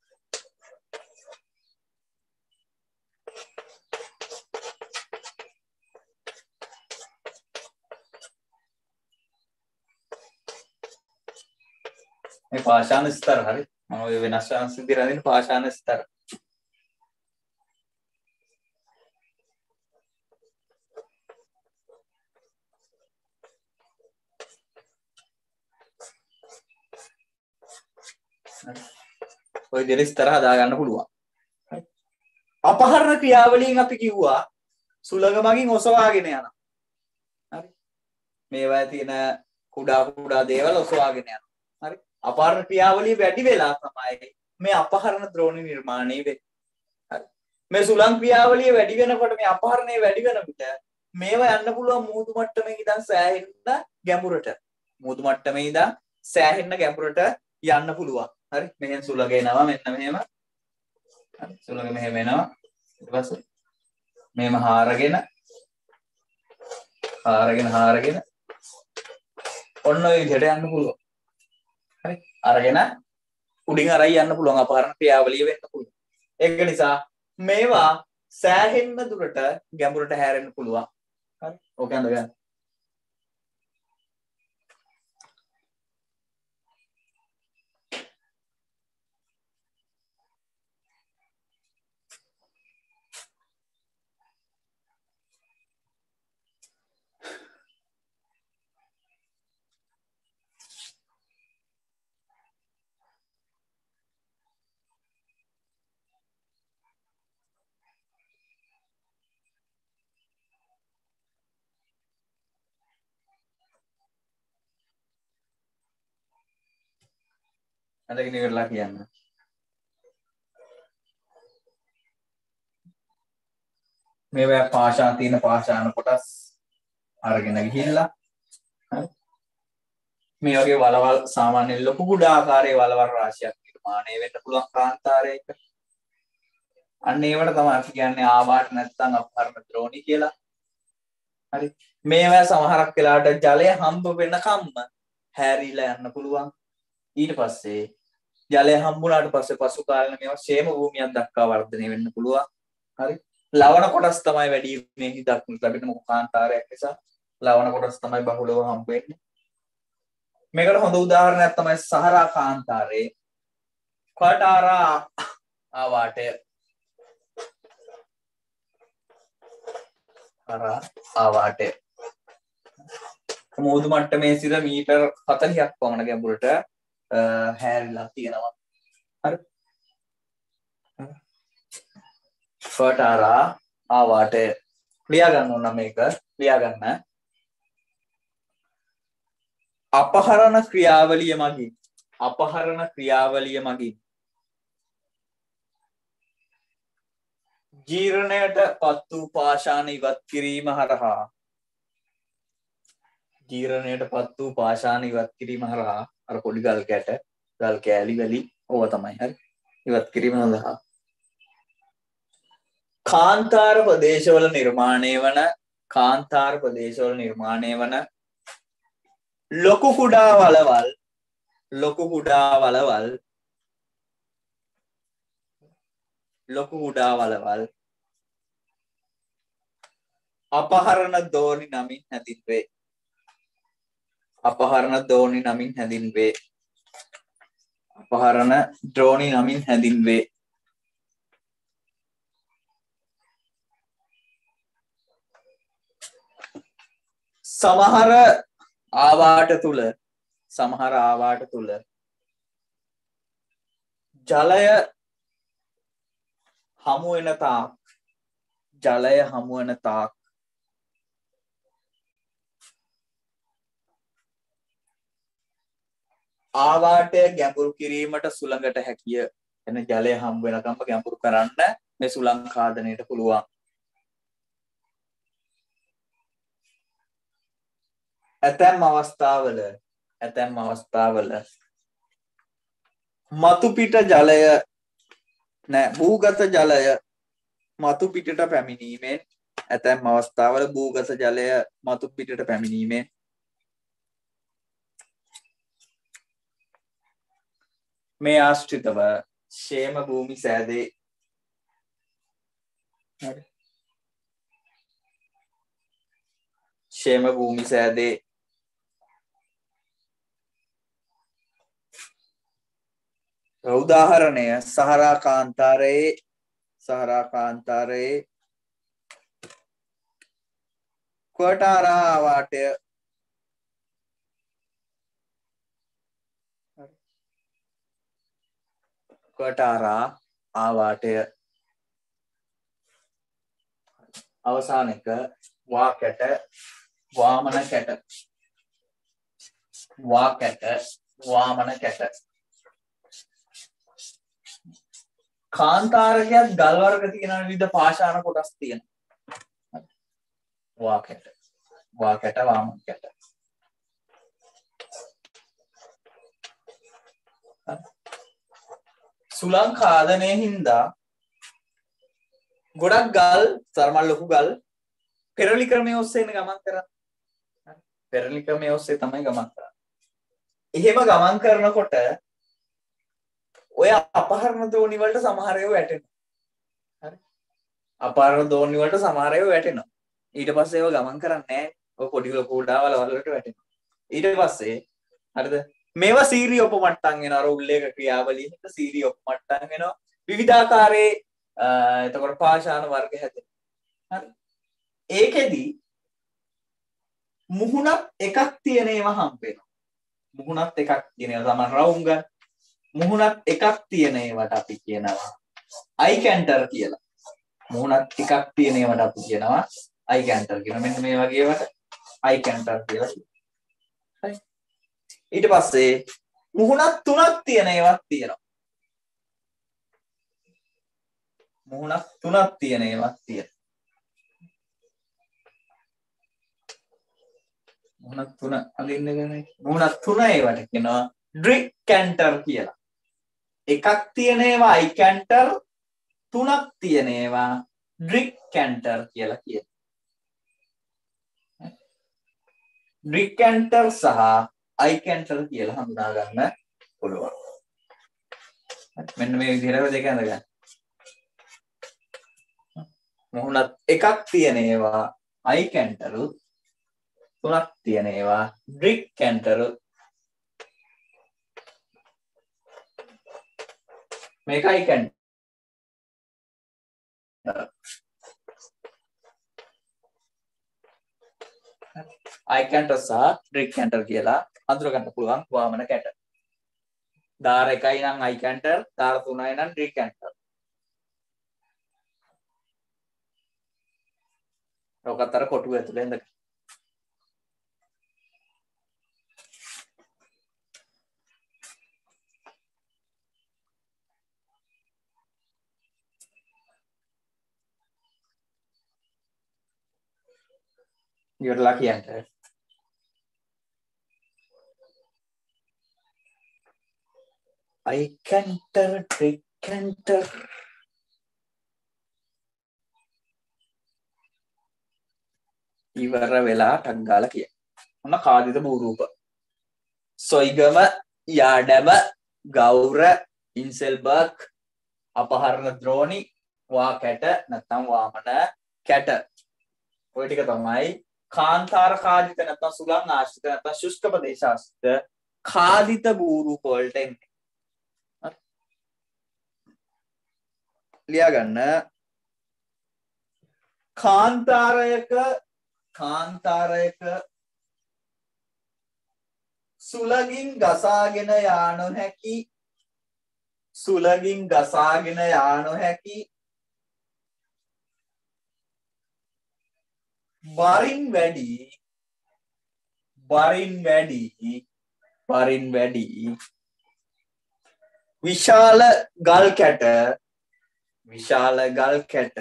මේ පාෂාණ ස්තර හරි මම ඔය වෙනස් වෙනස් විදිහට හදින්න පාෂාණ ස්තර ඔය විදිහට ස්තර හදා ගන්න පුළුවන්. හරි අපහරණ ක්‍රියාවලියෙන් අපි කිව්වා සුලඟ මගින් ඔසවාගෙන යනවා. හරි මේවා තියෙන කුඩා කුඩා දේවල් ඔසවාගෙන යනවා. හරි අපහරණ ක්‍රියාවලිය වැඩි වෙලා තමයි මේ අපහරණ ද්‍රෝණි නිර්මාණය වෙන්නේ. හරි මේ සුලං ක්‍රියාවලිය වැඩි වෙනකොට මේ අපහරණය වැඩි වෙන විට මේවා යන්න පුළුවන් මුහුදු මට්ටමේ ඉඳන් සෑහෙන්න ගැඹුරට. මුහුදු මට්ටමේ ඉඳන් සෑහෙන්න ගැඹුරට යන්න පුළුවන්. හරි මෙහෙන් සුලඟ එනවා මෙන්න මෙහෙම. හරි සුලඟ මෙහෙම එනවා. ඊට පස්සේ මෙහෙම හාරගෙන ඔන්න ඔය විදිහට යන්න පුළුවන්. හරි අරගෙන උඩින් අරයි යන්න පුළුවන් අපහරණ ක්‍රියාවලිය වෙන්න පුළුවන්. ඒක නිසා මේවා සෑහෙන්න දුරට ගැඹුරට හැරෙන්න පුළුවන්. හරි ඕක අඳගන්න. අඳගෙන ඉවරලා කියන්න. මේවා පාෂාණ තියෙන පාෂාණ කොටස් අරගෙන ගිහිල්ලා හරි මේ වගේ වලවල් සාමාන්‍ය ලොකු කුඩා ආකාරයේ වලවල් රාශියක් නිර්මාණය වෙන්න පුළුවන් කාන්තාරයක. අන්න ඒවට තමයි අපි කියන්නේ ආවාට නැත්නම් අපහරණ ද්‍රෝණි කියලා. හරි මේවා සමහරක් වෙලාවට ජලය හම්බ වෙනකම්ම හැරිලා යන්න පුළුවන්. ඊට පස්සේ ජලය හම්බුනාට පස්සේ පසු කාලෙ මේවා ෂේම භූමියක් දක්වා වර්ධනය වෙන්න පුළුවන්. හරි ලවණ කොටස් තමයි වැඩි මේ දක්වන ලැබෙන මොකක් කාන්තාරයක් නිසා ලවණ කොටස් තමයි බහුලව හම්බ වෙන්නේ. මේකට හොඳ උදාහරණයක් තමයි සහරා කාන්තාරයේ ක්වටාරා ආවාටය. ආවාටය මුහුදු මට්ටමේ සිට මීටර් 40ක් පමණ ගැඹුරට හැරිලා තියෙනවා. හරි ක්වටාරා ආවාටය ලියා ගන්න ඕන මේක ලියා ගන්න. අපහරණ ක්‍රියාවලිය මගින් ජීර්ණයට පත් වූ පාෂාණ ඉවත් කිරීම හරහා අර පොඩි ගල් කෑලි වැලි ඕවා තමයි හරි ඉවත් කිරීම සඳහා කාන්තාර ප්‍රදේශවල නිර්මාණය වන ලොකු කුඩා වලවල් අපහරණ දෝණි නමින් හැඳින්වේ. සමහර ආවාට තුල ජලය හමු වෙන තාක් ආවාටය ගැඹුරු කිරීමට සුළඟට හැකිය. එන ජලය හම්බ වෙනකම්ම ගැඹුරු කරන්න මේ සුළං ඛාදනයට පුළුවන්. ඇතැම් අවස්ථාවල මතු පිට ජලය නෑ භූගත ජලය මතු පිටට පැමිණීමෙන් ඇතැම් අවස්ථාවල භූගත ජලය මතු පිටට පැමිණීමෙන් මේ ආශ්‍රිතව ക്ഷേම භූමි සෑදේ. හරි. ക്ഷേම භූමි සෑදේ. උදාහරණය සහරා කාන්තාරයේ කොටාරා වාටය කොටාරා ආවාටය අවසාන එක වා කැට වාමන කැට වා කැට වාමන කැට කාන්තාරකයක් ගල් වර්ග තියෙන විවිධ පාෂාණ කොටස් තියෙනවා. වා කැට වාමන කැට සුළං ඛාදනයේ හින්දා ගොඩක් ගල් තරමල් ලොකු ගල් පෙරලි ක්‍රමයේ ඔස්සේ ගමන් කරන්නේ. පෙරලි ක්‍රමයේ ඔස්සේ තමයි ගමන් කරන්නේ. එහෙම ගමන් කරනකොට ඔය අපහරණ දෝණි වලට සමහර ඒවා වැටෙනවා. හරි. අපහරණ දෝණි වලට සමහර ඒවා වැටෙනවා. ඊට පස්සේ ඒවා ගමන් කරන්නේ නැහැ. ඔය පොඩි ලොකු උඩාවල වලට වැටෙනවා. ඊට පස්සේ හරිද? මේවා සීරී උපමට්ටම් වෙනවා. අර උල්ලේඛ ක්‍රියාවලියෙත් සීරී උපමට්ටම් වෙනවා. විවිධාකාරයේ එතකොට පාෂාණ වර්ග හැදෙනවා. හරි. ඒකෙදි මුහුණක් එකක් තියෙන ඒවා හම්බ වෙනවා. මුහුණක් එකක් තියෙන ඒවා තමයි රවුම් ගන්න. මුහුණක් එකක් තියෙන ඒවට අපි කියනවා අයි කැන්ටර් කියලා. මුහුණක් එකක් තියෙන ඒවට අපි කියනවා අයි කැන්ටර් කියනවා. මෙන්න මේ වගේ ඒවට අයි කැන්ටර් කියලා කියනවා. හරි. ඊට පස්සේ මුහුණක් තුනක් තියෙන ඒවත් තියෙනවා. මුහුණක් තුනක් තියෙන ඒවත් තියෙනවා. මුහුණක් තුන අඳින්නගෙන මුහුණක් තුන ඒවට කියනවා ඩ්‍රික් කැන්ටර් කියලා. එකක් තියෙන ඒවා අයි කැන්ටර් තුනක් තියෙන ඒවා ඩ්‍රික් කැන්ටර් කියලා කියනවා. ඩ්‍රික් කැන්ටර් සහ අයි කැන්ටර් කියලා හඳුනා ගන්න පුළුවන්. මෙන්න මේ විදිහට දෙක අඳගන්න. මුහුණත් එකක් තියෙන ඒවා අයි කැන්ටරුත් තුනක් තියෙන ඒවා ඩ්‍රික් කැන්ටරුත් මේකයි කැන්ටර්. අයි කැන්ටර් සහ ඩ්‍රික් කැන්ටර් කියලා අඳුර ගන්න පුළුවන් වාමන කැට. දාර 1යි නම් අයි කැන්ටර්, දාර 3යි නම් ඩ්‍රික් කැන්ටර්. ඔකත් අර කොටුව ඇතුලේ ඉඳලා ඉවරලා කියන්නේ. අයි කැන්ටර් ඩ්‍රික් කැන්ටර් ඉවර වෙලා ටක් ගාලා කියන. මොන කාදිත බූරූප. සොයිගම, යාඩම, ගෞර, ඉන්සෙල්බර්ග්, අපහරණ ද්‍රෝණි, වා කැට නැත්නම් වාමන කැට. ඔය ටික තමයි කාන්තාර කාදිත නැත්නම් සුළං ආශ්‍රිත නැත්නම් ශුෂ්ක ප්‍රදේශ ආශ්‍රිත කාදිත බූරූප වලට එන්නේ. ලියා ගන්න. කාන්තාරයක සුලගින් ගසාගෙන යා නොහැකි බරින් වැඩි විශාල ගල් කැට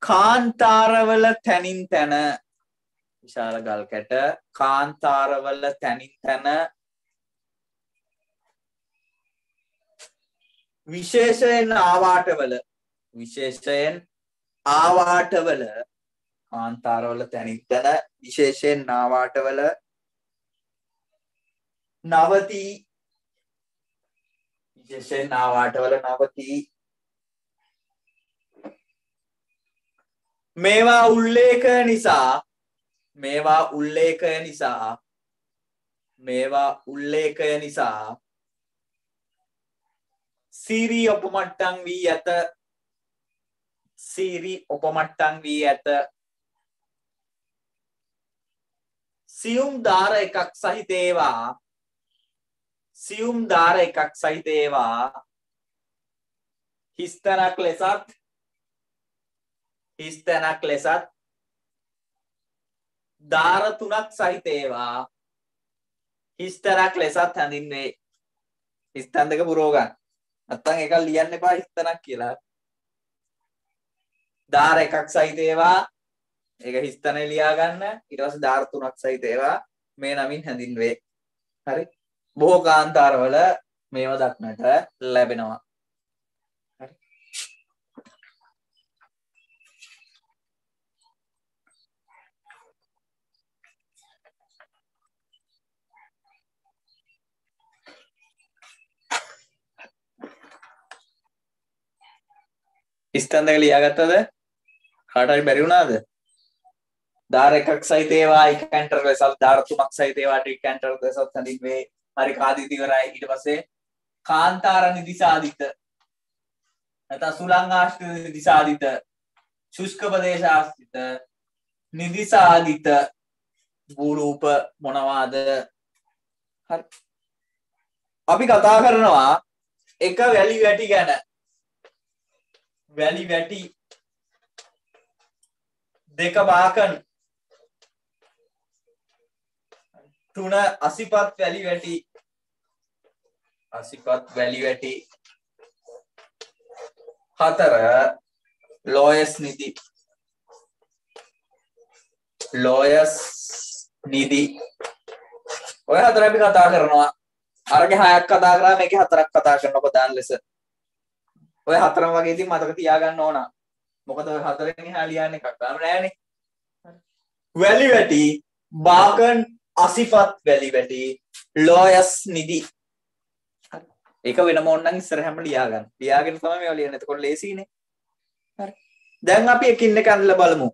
කාන්තාරවල තනින් තන විශාල ගල් කැට කාන්තාරවල තනින් තන විශේෂයෙන් ආවාටවල කාන්තාරවල තනින් තන විශේෂයෙන් ආවාටවල නවති විශේෂයෙන් ආවාටවල නවති මේවා උල්ලේඛය නිසා සීරි ඔපමට්ටම් වී ඇත සියුම් දාර එකක් සහිත ඒවා හිස්තැනක් ලෙසත් දාර තුනක් සහිත ඒවා හිස්තැනක් ලෙසත් හැඳින්වේ. හිස්තැන් දෙක පුරව ගන්න. නැත්තම් ඒක ලියන්න එපා හිස්තැනක් කියලා. දාර එකක් සහිත ඒවා ඒක හිස්තැනේ ලියා ගන්න. ඊට පස්සේ දාර තුනක් සහිත ඒවා මේ නමින් හැඳින්වේ. හරි. බොහෝ කාන්තාරවල මේව දක්නට ලැබෙනවා. හරි. හිස්තැන් දෙක ලියාගත්තද? කාට හරි බැරි වුණාද? දාර එකක් සහිත ඒවා ඉකැන්ටර් ලෙසත් දාර තුනක් සහිත ඒවාට ඉකැන්ටර් ලෙසත් හැඳින්වේ. හරි කාදිත ඉවරයි. ඊට පස්සේ කාන්තාර නිදිසාදිත නැත්නම් සුළං ආශ්‍රිත නිදිසාදිත ශුෂ්ක ප්‍රදේශ ආශ්‍රිත නිදිසාදිත භූරූප මොනවාද? හරි. අපි කතා කරනවා එක වැලි වැටි ගැන. වැලි වැටි දෙක වාකන් තුන අසිපත් වැලි වැටි හතර ලෝයස් නිදි ඔය හතර අපි කතා කරනවා. අරගේ හයක් කතා කරා මේකේ හතරක් කතා කරනවා ප්‍රධාන ලෙස. ඔය හතරම වගේ ඉතින් මතක තියාගන්න ඕන. මොකද ඔය හතරෙන් එහා ලියන්න එකක් ගන්න නෑනේ. වැලි වැටි බාකන් අසිපත් වැලි වැටි ලෝයස් නිදි. ඒක වෙනම ඕන නම් ඉස්සරහම ලියා ගන්න. ලියාගෙන තමයි මේවා ලියන්නේ. එතකොට ලේසියිනේ. හරි. දැන් අපි එකින් එක අඳලා බලමු.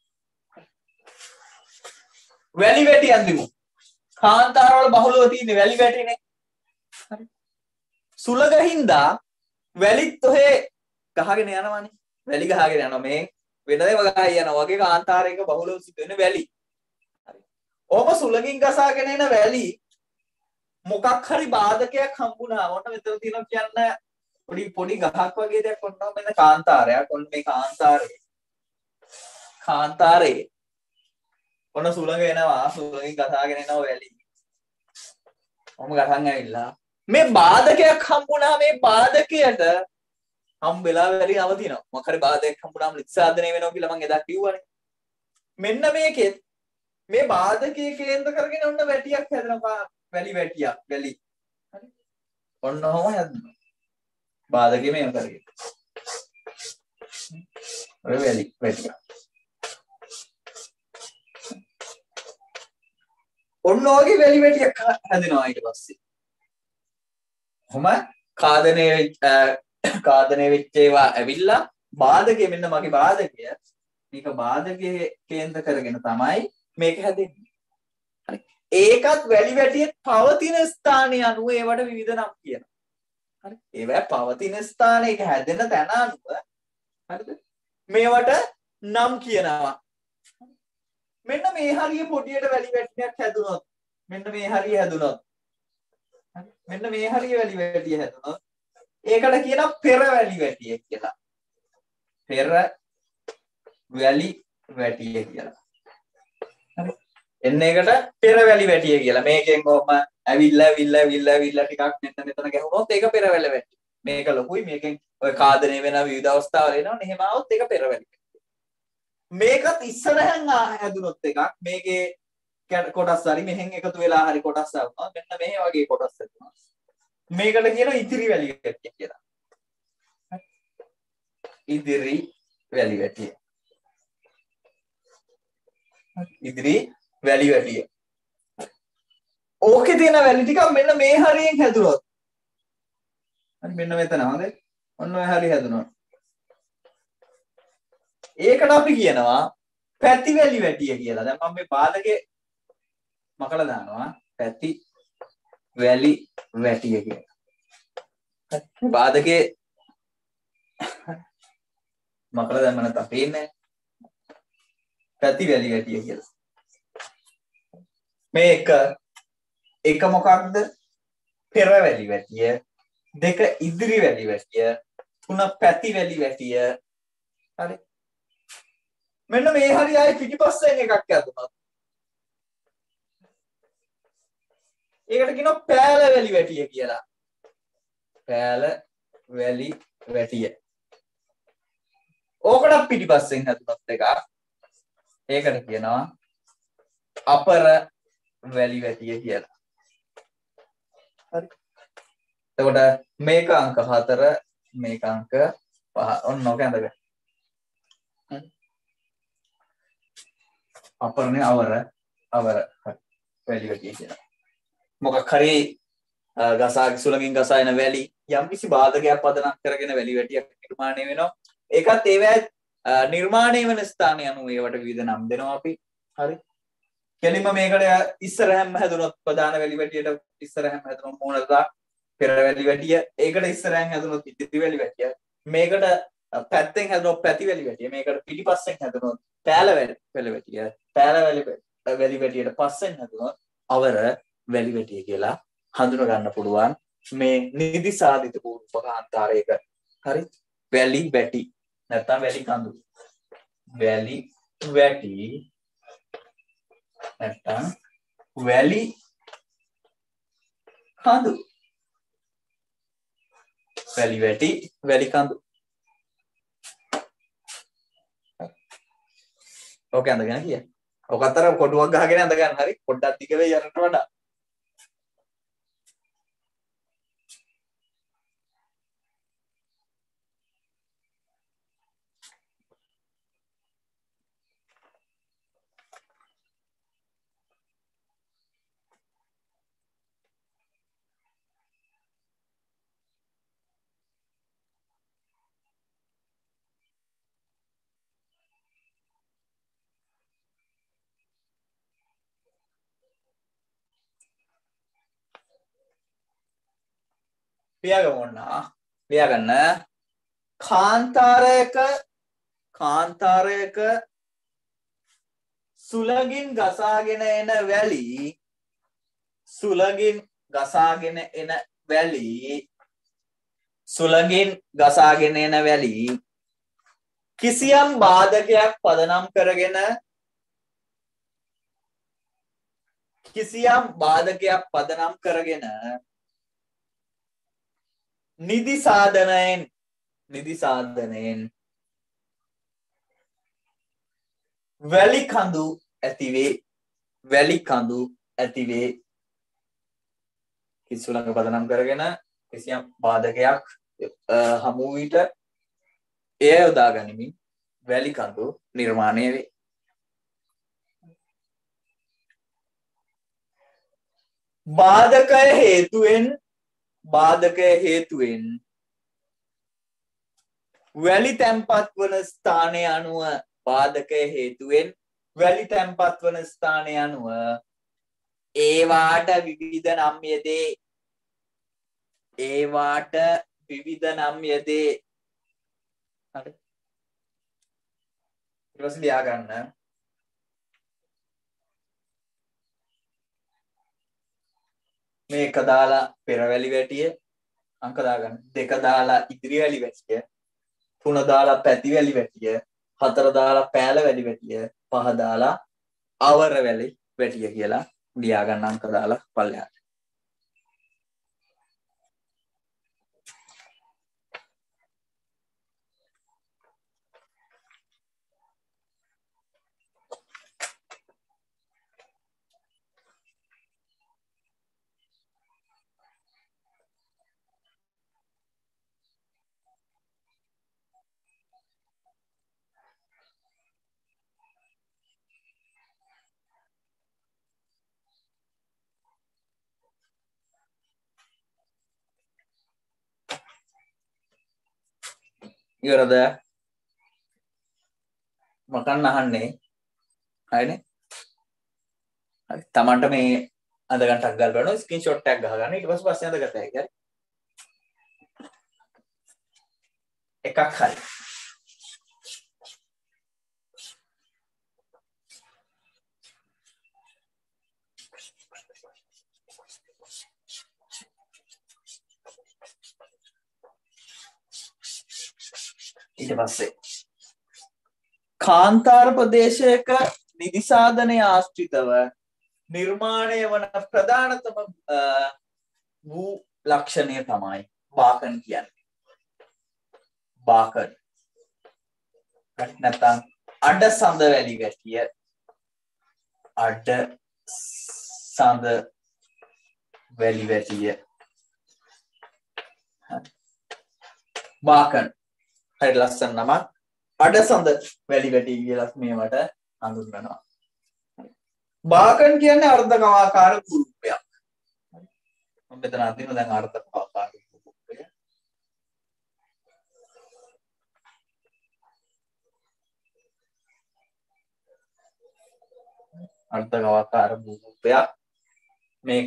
වැලි වැටි අඳිමු. කාන්තාරවල බහුලව තියෙන වැලි වැටිනේ. හරි. සුලගහින්දා වැලිත් ඔහේ ගහගෙන යනවානේ. වැලි ගහගෙන යනවා මේ වෙන දේව ගහගෙන යනවා වගේ කාන්තාරයක බහුලව සිදුවෙන වැලි. හරි. ඕම සුලගින් ගසාගෙන එන වැලි මොකක් හරි බාධකයක් හම්බුණා. ඔන්න මෙතන තියෙනවා කියන්න පොඩි ගහක් වගේ දෙයක් ඔන්නවා මෙන්න කාන්තාරයක්. ඔන්න මේ කාන්තාරේ ඔන්න සුලඟ එනවා. සුලඟින් ගසාගෙන එනවා වැලි. ඔහම ගසන් ඇවිල්ලා මේ බාධකයක් හම්බුණා. මේ බාධකයට හම්බෙලා වැලි නවතිනවා. මොකක් හරි බාධකයක් හම්බුණාම නිසාදනය වෙනවා කියලා මම එදා කිව්වනේ. මෙන්න මේකෙත් මේ බාධකයේ කේන්ද්‍ර කරගෙන ඔන්න වැටියක් හැදෙනවා. වැලි වැටියක් වැලි. හරි. ඔන්න ඔහම හැදෙනවා. බාධකයේ මේව කරගෙන. ඔය වැලි වැටියක්. ඔන්න ඔයගේ වැලි වැටියක් හැදෙනවා ඊට පස්සේ. කොහොම කාදනය වෙච්ච ඒවා ඇවිල්ලා බාධකයේ මෙන්න මගේ බාධකය. මේක බාධකයේ කේන්ද්‍ර කරගෙන තමයි මේක හැදෙන්නේ. හරි. ඒකත් වැලි වැටියේ පවතින ස්ථානය අනුව ඒවට විවිධ නම් කියනවා. හරි. ඒවා පවතින ස්ථානයක හැදෙන තැන අනුව හරිද? මේවට නම් කියනවා. මෙන්න මේ හරිය පොඩියට වැලි වැටියක් හැදුනොත් මෙන්න මේ හරිය හැදුනොත් හරි මෙන්න මේ හරිය වැලි වැටිය හැදුනොත් ඒකට කියනවා පෙර වැලි වැටිය කියලා. පෙර වැලි වැටිය කියලා. හරි එන්න ඒකට පෙර වැලි වැටිය කියලා. මේකෙන් කොහොම ඇවිල්ලා ටිකක් මෙතන ගැහුනොත් ඒක පෙර වැලි වැටිය. මේක ලොකුයි. මේකෙන් ඔය කාදනය වෙන විවිධ අවස්ථාවල එනවනේ. එහෙම આવොත් ඒක පෙර වැලි වැටිය. මේකත් ඉස්සරහෙන් හැදුනොත් එකක් මේකේ කොටස් හරි මෙහෙන් එකතු වෙලා හරි කොටස් ආවම මෙන්න මේ වගේ කොටස් හැදුනා. මේකට කියනවා ඉතිරි වැලි වැටිය කියලා. ඉදිරි වැලි වැටිය. ඉදිරි වැලි වැටිය. ඕකේ තියෙන වැලි ටික මෙන්න මේ හරියෙන් හැදුනොත්. හරි මෙන්න මෙතන හොඳයි. ඔන්න ඔය හරිය හැදුනොත්. ඒකට අපි කියනවා පැති වැලි වැටිය කියලා. දැන් මම මේ පාදකේ මකලා දානවා පැති වැලි වැටිය කියලා. පාදකේ මකලා දැම්ම නැත්නම් පේන්නේ පැති වැලි වැටිය කියලා. මේක එක මොකක්ද? පෙර වැලි වැටිය, දෙක ඉදිරි වැලි වැටිය, තුන පැති වැලි වැටිය. හරි. මෙන්න මේ හරිය ආයේ පිටිපස්සෙන් එකක් ඇතුණා. ඒකට කියනවා පෑල වැලි වැටිය කියලා. පෑල වැලි වැටිය. ඕකට පිටිපස්සෙන් හැදුනොත් එකක්. ඒකට කියනවා අපර වැලි වැටිය කියලා. හරි. එතකොට මේක අංක 4 මේක අංක 5 ඔන්න ඔක ඇඳගන්න. අපරනේ අවර වැලි වැටිය කියලා. මොකක් හරි සුළඟින් ගසා එන වැලි යම්කිසි බාධකයක් පදනම් කරගෙන වැලි වැටියක් නිර්මාණය වෙනවා. ඒකත් ඒවැ නිර්මාණය වෙන ස්ථානය අනුව ඒවට විවිධ නම් දෙනවා අපි. හරි. කෙලින්ම මේකට ඉස්සරහම හැදුනොත් ප්‍රධාන වැලි වැටියට ඉස්සරහම හැදුනොත් මොනවාද? පෙර වැලි වැටිය. ඒකට ඉස්සරහන් හැදුනොත් ඉදිරි වැලි වැටිය. මේකට පැත්තෙන් හැදුනොත් පැති වැලි වැටිය. මේකට පිටිපස්සෙන් හැදුනොත් පෑල වැලි වැටිය. පෑල වැලි වැටියට පස්සෙන් හැදුනොත් අවර වැලි වැටිය කියලා හඳුන ගන්න පුළුවන් මේ නිදි සාධිත පූර්වකාන්තාරයක. හරි. වැලි වැටි නැත්නම් වැලි කඳු. වැලි වැටි නැත්නම් වැලි කඳු. වැලි වැටි වැලි කඳු. ඕක ඇඳගෙන කිය. ඔක අතර කොටුවක් ගහගෙන ඇඳ ගන්න. හරි. පොඩ්ඩක් දිග වෙයි යනට වඩා. ලියාගන්න කාන්තාරයක සුළඟින් ගසාගෙන එන වැලි සුළඟින් ගසාගෙන එන වැලි කිසියම් බාධකයක් පදනම් කරගෙන නිදි සාධනයෙන් වැලි කඳු ඇතිවේ. කිසුළඟ පදනම් කරගෙන කිසියම් බාධකයක් හමු විට එය යොදා ගනිමින් වැලි කඳු නිර්මාණය වේ. බාධකය හේතුවෙන් වැලි තැන්පත් වන ස්ථානය අනුව ඒවාට විවිධ නම් යෙදේ. හරි. ඊට පස්සේ ලියා ගන්න මේක දාලා පෙර වැලි වැටිය අංක දාගන්න. දෙක දාලා ඉදිරි වැලි වැටිය, තුන දාලා පැති වැලි වැටිය, හතර දාලා පෑල වැලි වැටිය, පහ දාලා අවර වැලි වැටිය කියලා ලියා ගන්න අංක දාලා පල්ලෙහාට. ඉවරද? මකන්න අහන්නේ. හරිනේ. හරි. Tamanට මේ අඳගන්න ටක් ගාලා බලනවා ස්ක්‍රීන්ෂොට් එකක් ගහගන්න. ඊට පස්සේ අඳගත්ත හැකි. හරි. එකක් හරි. ඊට පස්සේ කාන්තාර ප්‍රදේශයක නිදි සාධනය ආශ්‍රිතව නිර්මාණය වන ප්‍රධානතම වූ ලක්ෂණය තමයි බාකන් කියන්නේ. බාකන්. නැත්නම් අඩ සඳ වැලි වැටිය. අඩ සඳ වැලි වැටිය. බාකන්. හරි ලස්සන නමක්. අඩ සඳ වැලි වැටිය කියලා මේවට හඳුන්වනවා. බාකන් කියන්නේ අර්ධකවාකාර රූපයක්. මම මෙතන අදිනවා දැන් අර්ධකවාකාර රූපය. අර්ධකවාකාර රූපයක්. මේක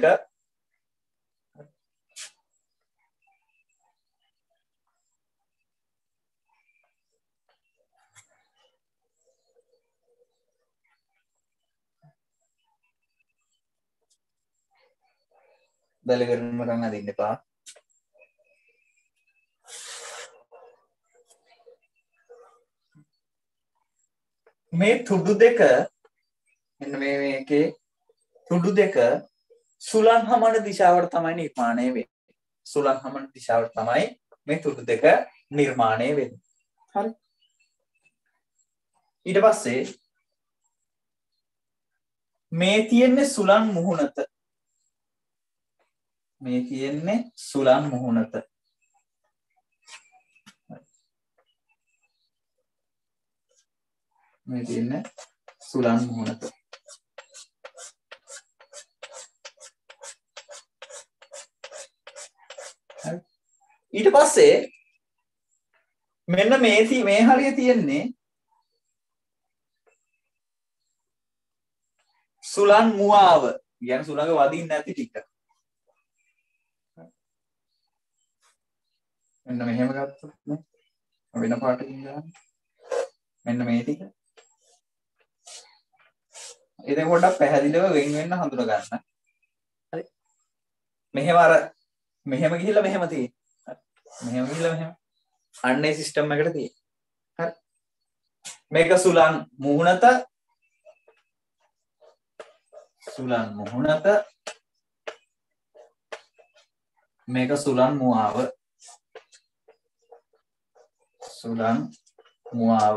දලගරම කරන්න අදින්න එපා. මේ තුඩු දෙක මෙන්න මේකේ තුඩු දෙක සුලන් හමන දිශාවට තමයි නිර්මාණය වෙන්නේ. සුලන් හමන දිශාවට තමයි මේ තුඩු දෙක නිර්මාණය වෙන්නේ. හරි. ඊට පස්සේ මේ තියෙන්නේ සුලන් මුහුණත. මේ තියෙන්නේ සුලන් මුහුණත. මේ තියෙන්නේ සුලන් මුහුණත. ඊට පස්සේ මෙන්න මේ හරිය තියෙන්නේ සුලන් මුවාව. කියන්නේ සුලඟ වදින්න නැති ටික. මෙන්න මෙහෙම ගත්තොත් නේ වෙන පාටකින් ගන්න. මෙන්න මේ ටික. ඉතින් පොඩ්ඩක් පැහැදිලිව වෙන් වෙන්න හඳුනා ගන්න. හරි. මෙහෙම ගිහිල්ලා මෙහෙම තියෙන්නේ. මෙහෙම ගිහිල්ලා මෙහෙම. අන්නේ සිස්ටම් එකට තියෙන්නේ. හරි. මේක සුලන් මුහුණත. සුලන් මුහුණත. මේක සුලන් මුවාව. සුලන් මුවාව.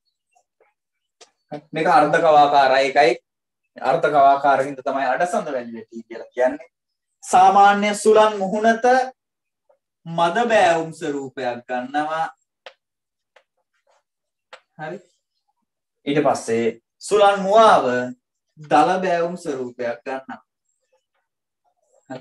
මේක අර්ධකවාකාරයි. එකයි අර්ධකවාකාරින්ද තමයි අඩසඳ වැලි වැටි කියලා කියන්නේ. සාමාන්‍ය සුලන් මුහුණත මද බෑවුම් ස්වරූපයක් ගන්නවා. හරි. ඊට පස්සේ සුලන් මුවාව දල බෑවුම් ස්වරූපයක් ගන්නවා. හරි.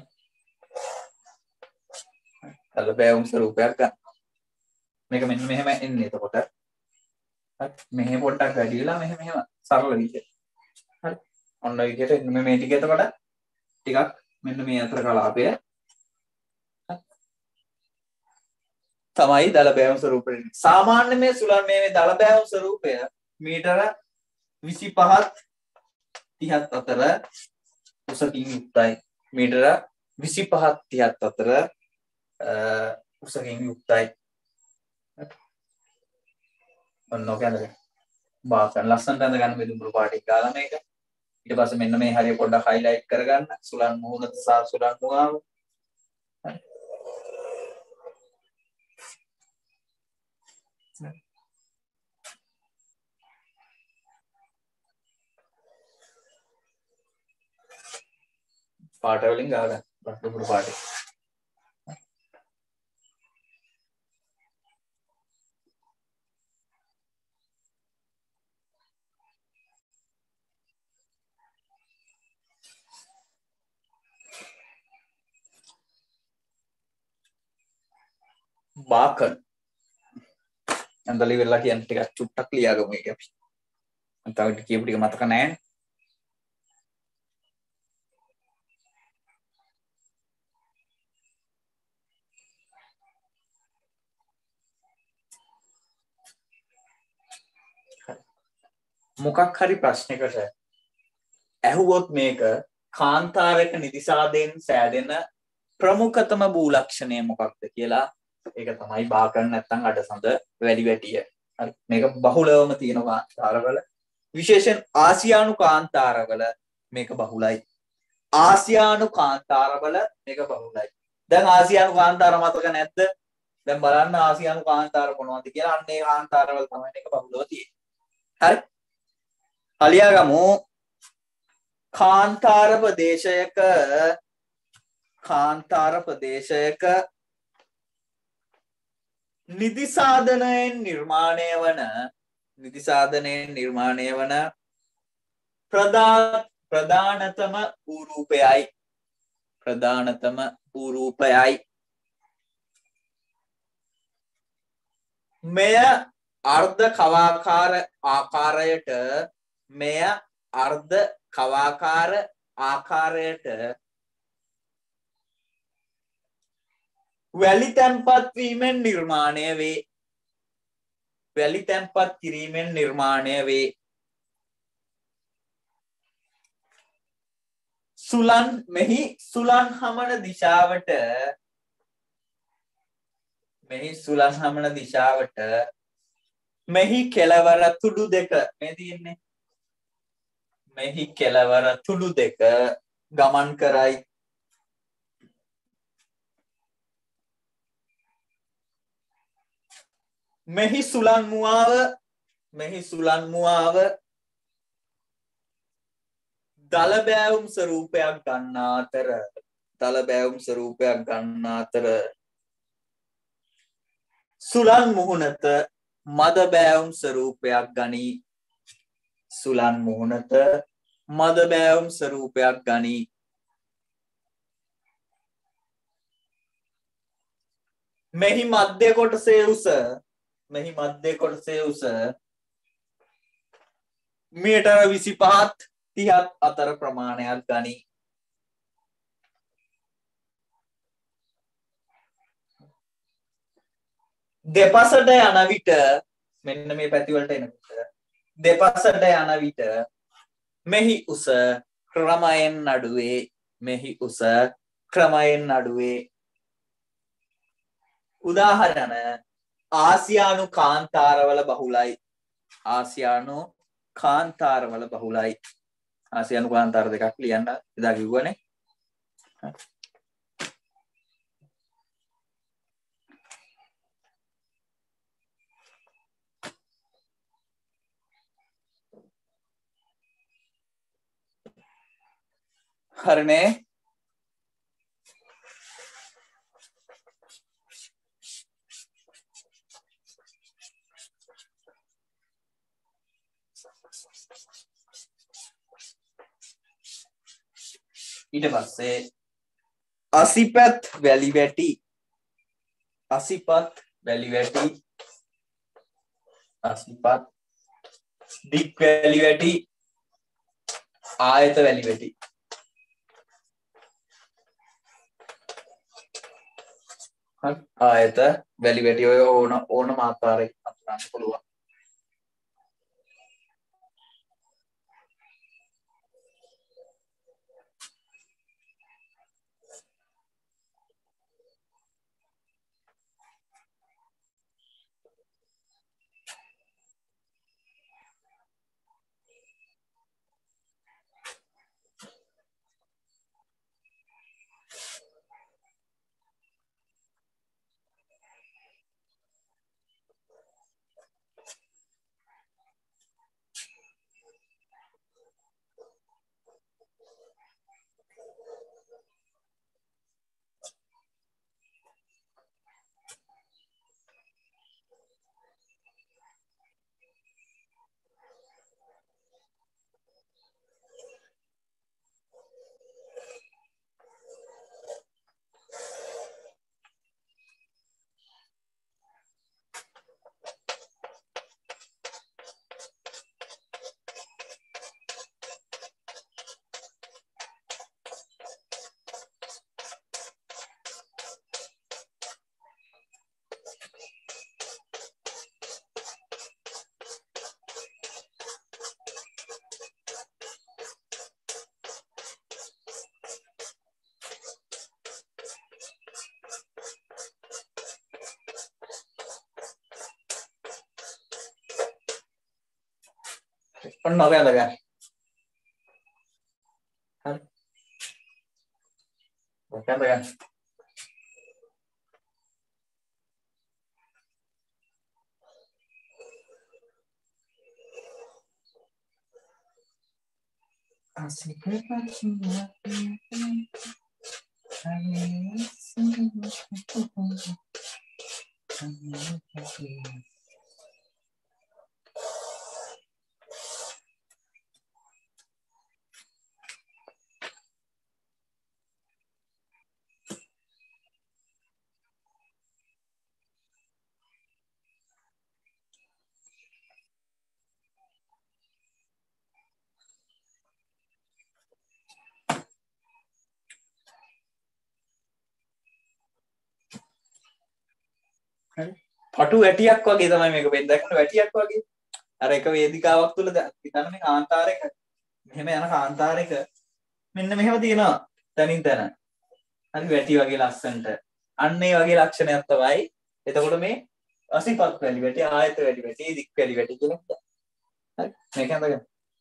දල බෑවුම් ස්වරූපයක් ගන්න. මේක මෙන්න මෙහෙම එන්නේ. එතකොට හරි. මෙහෙ පොඩ්ඩක් වැඩිලා මෙහෙම සරල විදියට. හරි. ඔන්න ඔය විදියට මේ ටික එතකොට ටිකක් මෙන්න මේ අතර කලාපය තමයි දල බෑවුම් ස්වරූපෙ. සාමාන්‍ය මේ සුලන් මේ දල බෑවුම් ස්වරූපය මීටර 25ත් 30ත් අතර උසකින් යුක්තයි. මීටර 25ත් 30ත් අතර උසකින් යුක්තයි. ඔන්න ඔකනේ බාකන් ලස්සනට අඳ ගන්න මේ දුඹුරු පාටික් ගාලා මේක. ඊට පස්සේ මෙන්න මේ හරිය පොඩ්ඩක් හයිලයිට් කරගන්න සුලන් මුහුණත සහ සුලන් මුවාව. පාට වලින් ගාගන්න දුඹුරු පාටික්. බාකන් අන්දලි වෙලා කියන ටිකක් චුට්ටක් ලියාගමු ඒක අපි. අන්තව කියපු ටික මතක නැහැ. මොකක් හරි ප්‍රශ්නයකට ඇහුවොත් මේක කාන්තාරයක නිදිසාදයෙන් සෑදෙන ප්‍රමුඛතම භූලක්ෂණය මොකක්ද කියලා ඒක තමයි බාකරන නැත්නම් අඩසඳ වැඩි වැටිය. හරි මේක බහුලවම තියෙන කාන්තාරවල විශේෂයෙන් ආසියානු කාන්තාරවල මේක බහුලයි. ආසියානු කාන්තාරවල මේක බහුලයි. දැන් ආසියානු කාන්තාර මතක නැද්ද? දැන් බලන්න ආසියානු කාන්තාර මොනවද කියලා. අන්න ඒ කාන්තාරවල තමයි මේක බහුලව තියෙන්නේ. හරි හලියාගමු කාන්තාර ප්‍රදේශයක නිදිසාදනයෙන් නිර්මාණය වන ප්‍රධානතම රූපයයි මෙය අර්ධ කවාකාර ආකාරයට වැලි තැන්පත් කිරීමෙන් නිර්මාණය වේ. මෙහි සුලන් හමන දිශාවට මෙහි කෙළවර තුඩු දෙක මේ තියෙන්නේ. මෙහි කෙළවර තුඩු දෙක ගමන් කරයි. මෙහි සුලන් මුවාව දලබෑවුම් ස්වරූපයක් ගන්නා අතර සුලන් මුහුණත මද බෑවුම් ස්වරූපයක් ගනී. මෙහි මධ්‍ය කොටසේ උස මීටර 25ත් 30ත් අතර ප්‍රමාණයක් ගනී. දෙපසට යන විට මෙන්න මේ පැතිවලට එනකොට දෙපසට යන විට මෙහි උස ක්‍රමයෙන් අඩුවේ. උදාහරණ ආසියානු කාන්තාරවල බහුලයි. ආසියානු කාන්තාර දෙකක් ලියන්න එදා කිව්වනේ. හරිනේ. ඊට පස්සේ අසිපත් වැලි වැටි දික් වැලි වැටි ආයත වැලි වැටි ඔය ඕන ආකාරයකින් අඳුරන්න පුළුවන්. ඔන්න ඔක ඇඳගන්න. හරි. ඔක ඇඳගන්න. පටු වැටියක් වගේ තමයි මේක වෙන්නේ. දැක්කම වැටියක් වගේ. අර එක වේදිකාවක් තුල හිතන්න මේ කාන්තාරයක මෙහෙම යන කාන්තාරයක මෙන්න මෙහෙම තියෙනවා. තනින් තන. හරි වැටි වගේ ලස්සනට. අන්න ඒ වගේ ලක්ෂණයක් තමයි. එතකොට මේ අසිපත් වැලි වැටි, ආයත වැලි වැටි, දික් වැලි වැටි කියන එක. හරි. මේක හඳගන්න.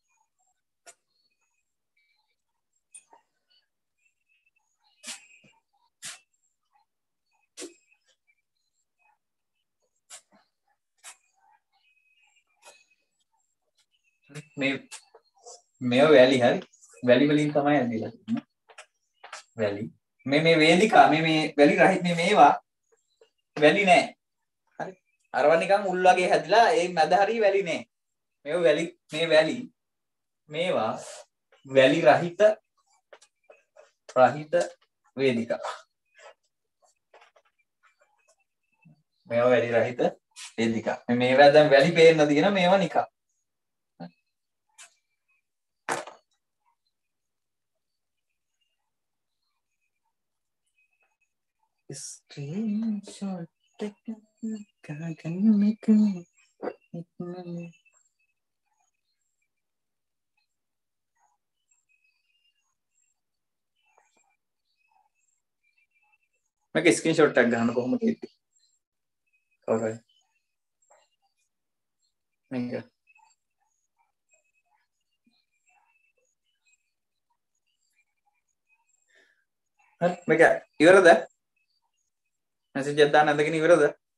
මේ වැලි හරි වැලි වලින් තමයි ඇඳිලා තියෙන්නේ වැලි මේ වේදිකා මේ වැලි රහිත මේවා වැලි නෑ හරි අරවා නිකන් උල් වගේ හැදිලා ඒ මැද හරිය වැලි නෑ මේ වැලි මේවා වැලි රහිත වේදිකා මේවා වැලි රහිත වේදිකා මේවා දැන් වැලි පේන්න තියෙන මේවා නිකන් screenshot මේක ස්ක්‍රීන්ෂොට් එකක් ගන්න කොහොමද තියෙන්නේ ඔරයි මේක හරි මේක ඉවරද මැසේජ් එකක් දාන්න නැදගෙන ඉවරද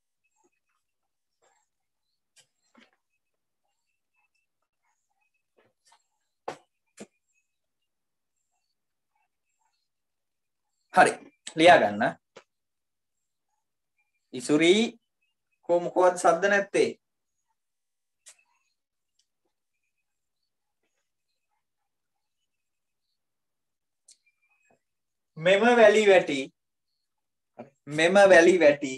හරි ලියා ගන්න ඉසුරි කොහොමද සද්ද නැත්තේ මෙම වැලි වැටි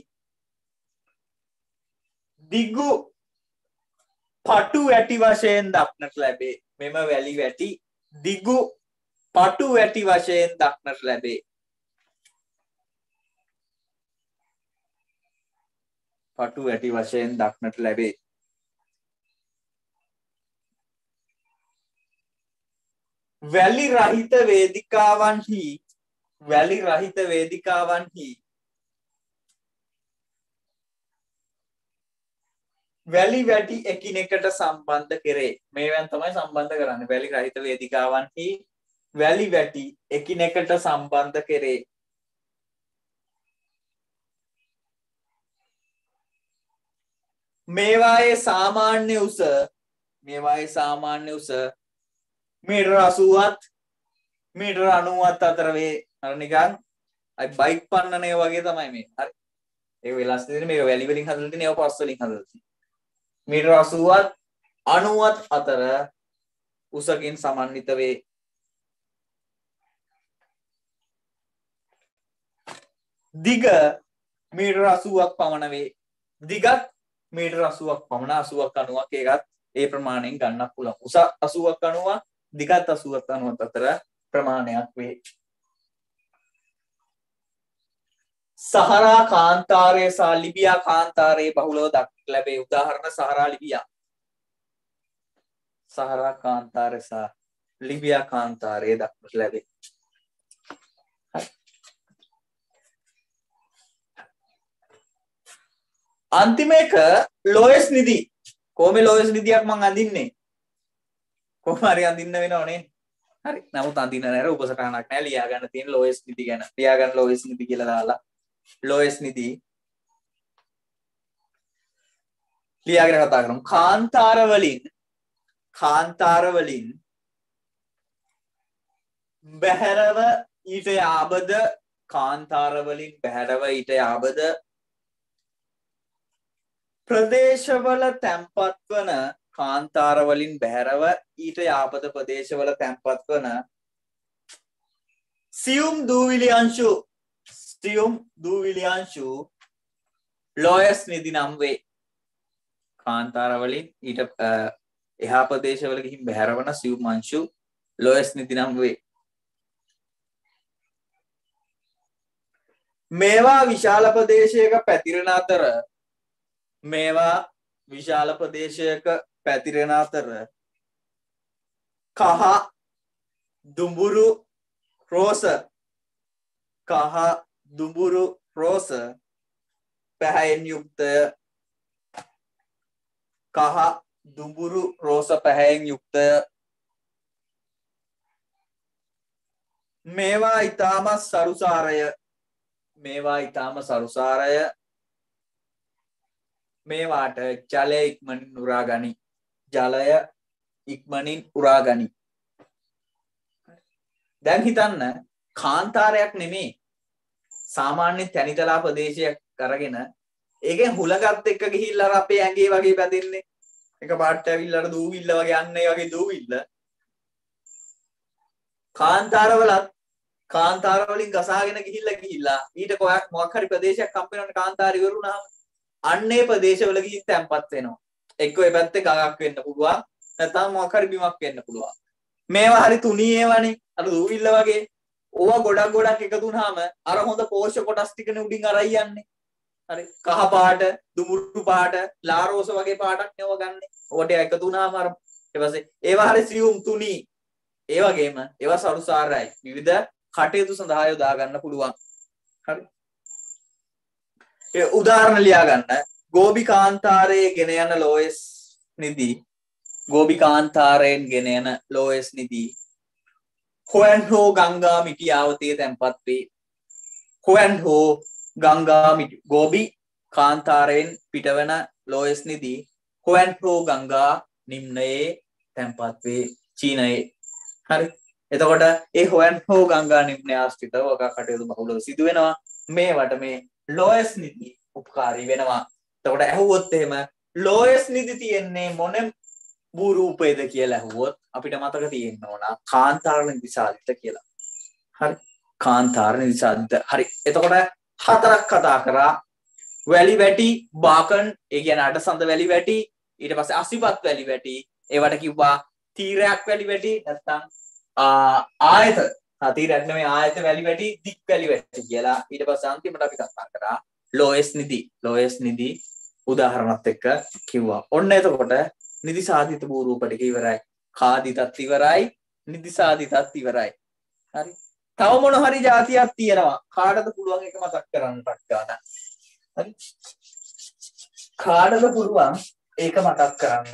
දිගු පටු වැටි වශයෙන් දක්නට ලැබේ මෙම වැලි වැටි දිගු පටු වැටි වශයෙන් දක්නට ලැබේ පටු වැටි වශයෙන් දක්නට ලැබේ වැලි රහිත වේදිකාවන්හි වැලි වැටි එකිනෙකට සම්බන්ධ කෙරේ මේවෙන් තමයි සම්බන්ධ කරන්නේ වැලි රහිත වේදිකාවන්හි වැලි වැටි එකිනෙකට සම්බන්ධ කෙරේ මේවායේ සාමාන්‍ය උස මීටර 80ත් මීටර 90ත් අතර වේ අර නිකන් අයි බයික් පන්නනේ වගේ තමයි මේ හරි ඒක වෙලස් දෙන්නේ මේක වැලි වලින් හදලා තියෙන ඒවා පස් වලින් හදලා තියෙන මීටර 80ත් 90ත් අතර උසකින් සමන්විත වේ දිග මීටර 80ක් පමණ වේ දිගත් මීටර 80ක් පමණ 80ක් 90ක් ඒකත් ඒ ප්‍රමාණයෙන් ගන්නක් පුළුවන් උස 80ක් 90ක් දිගත් 80ක් 90ක් අතර ප්‍රමාණයක් වේ සහරා කාන්තාරයේ සහ ලිබියා කාන්තාරයේ බහුලව දක්නට ලැබේ උදාහරණ සහරා කාන්තාරය සහ ලිබියා කාන්තාරයේ දක්නට ලැබේ අන්තිම එක ලෝයස් නිදි කොහොමද ලෝයස් නිදියක් මං අඳින්නේ කොහොම හරි අඳින්න වෙනවනේ. හරි. නමුත් අඳින්න නෑර උපසටහනක් නෑ ලියා ගන්න තියෙන ලෝයස් නිදි ගැන. ලියා ගන්න ලෝයස් නිදි කියලා දාලා ලෝයස් නිදි ලියාගෙන කතා කරමු. කාන්තාර වලින් බැහැරව ඊට යාබද කාන්තාර වලින් බැහැරව ඊට යාබද ප්‍රදේශවල තැන්පත් වන කාන්තාර වලින් බැහැරව ඊට යාබද ප්‍රදේශවල තැන්පත් වන සියුම් දූවිලි අංශු ලෝයස් නිදි නම් වේ. කාන්තාර වලින් ඊට එහා ප්‍රදේශවල ගිහින් බැහැරවන සියුම් අංශු ලෝයස් නිදි නම් වේ. මේවා විශාල ප්‍රදේශයක පැතිරෙන අතර කහ දුඹුරු රෝස පැහැයෙන් යුක්තය. මේවා ඊටම සරුසාරය. මේවාට ජලය ඉක්මනින් උරා ගනි. දැන් හිතන්න කාන්තාරයක් නෙමේ සාමාන්‍ය තැනිතලා ප්‍රදේශයක් අරගෙන ඒකෙන් හුලඟත් එක්ක ගිහිල්ලා අර අපේ ඇඟේ වගේ බැඳින්නේ. එක පාට ඇවිල්ලා අර දූවිල්ල වගේ යන්නේ වගේ දූවිල්ල. කාන්තාර වලින් ගසාගෙන ගිහිල්ලා ඊට මොකක් හරි ප්‍රදේශයක් හම්බ වෙනවනේ කාන්තාර ඉවරුණාම අන්නේ ප්‍රදේශවල ගිහින් තැම්පත් වෙනවා. එක්ක ඔය පැත්තේ ගඟක් වෙන්න පුළුවන් නැත්නම් මොකක් හරි බිමක් වෙන්න පුළුවන්. මේවා හරි තුනී ඒවානේ අර දූවිල්ල වගේ. ඕවා ගොඩක් එකතු වුනහම අර හොඳ පෝෂ්‍ය කොටස් ටිකනේ උඩින් අරයි යන්නේ. හරි කහ පාට, දුමුරු පාට, ලාරෝස වගේ පාටක් නේ ඕවා ගන්නෙ. ඕවට එකතු වුනහම අර ඊට පස්සේ ඒවා හරි සියුම් තුනී. ඒ වගේම ඒවා සරුසාරයි. විවිධ කටයුතු සඳහා යොදා ගන්න පුළුවන්. හරි. ඒ උදාහරණ ලියා ගන්න. ගෝබි කාන්තාරයේ ගෙන යන ලෝයස් නිදි හොයන්හෝ ගංගා මිටියාවතේ තැන්පත් වේ. ගෝබි කාන්තාරයෙන් පිටවන ලෝයස් නිදි හොයන්හෝ ගංගා නිම්නයේ තැන්පත් වේ චීනයේ. හරි. එතකොට ඒ හොයන්හෝ ගංගා නිම්නය ආශ්‍රිතව ඔක කටයුතු බහුලව සිදු වෙනවා. මේවට මේ ලෝයස් නිදි උපකාරී වෙනවා. එතකොට ඇහුවොත් එහෙම ලෝයස් නිදි තියෙන්නේ මොන භූරූපයේද කියලා ඇහුවොත් අපිට මතක තියෙන්න ඕන කාන්තාර නිදි සාධිත කියලා. හරි. කාන්තාර නිදි සාධිත. හරි. එතකොට හතරක් කතා කරා. වැලි වැටි, බාකන්, ඒ කියන්නේ අඩසඳ වැලි වැටි, ඊට පස්සේ අසිපත් වැලි වැටි, ඒවට කිව්වා තීරයක් වැලි වැටි නැත්නම් ආයත. තීරයක් නෙමෙයි ආයත වැලි වැටි, දික් වැලි වැටි කියලා. ඊට පස්සේ අන්තිමට අපි කතා කරා ලෝයස් නිදි උදාහරණත් එක්ක කිව්වා. ඔන්න එතකොට නිදි සාධිත භූරූප ටික ඉවරයි. කාදිතත් ඉවරයි, නිදි සාධිතත් ඉවරයි. හරි. තව මොන හරි જાතියක් තියෙනවා. කාටද පුළුවන් එක මතක් කරන්න ටක් හරි. කාටද පුළුවන් ඒක මතක් කරන්න.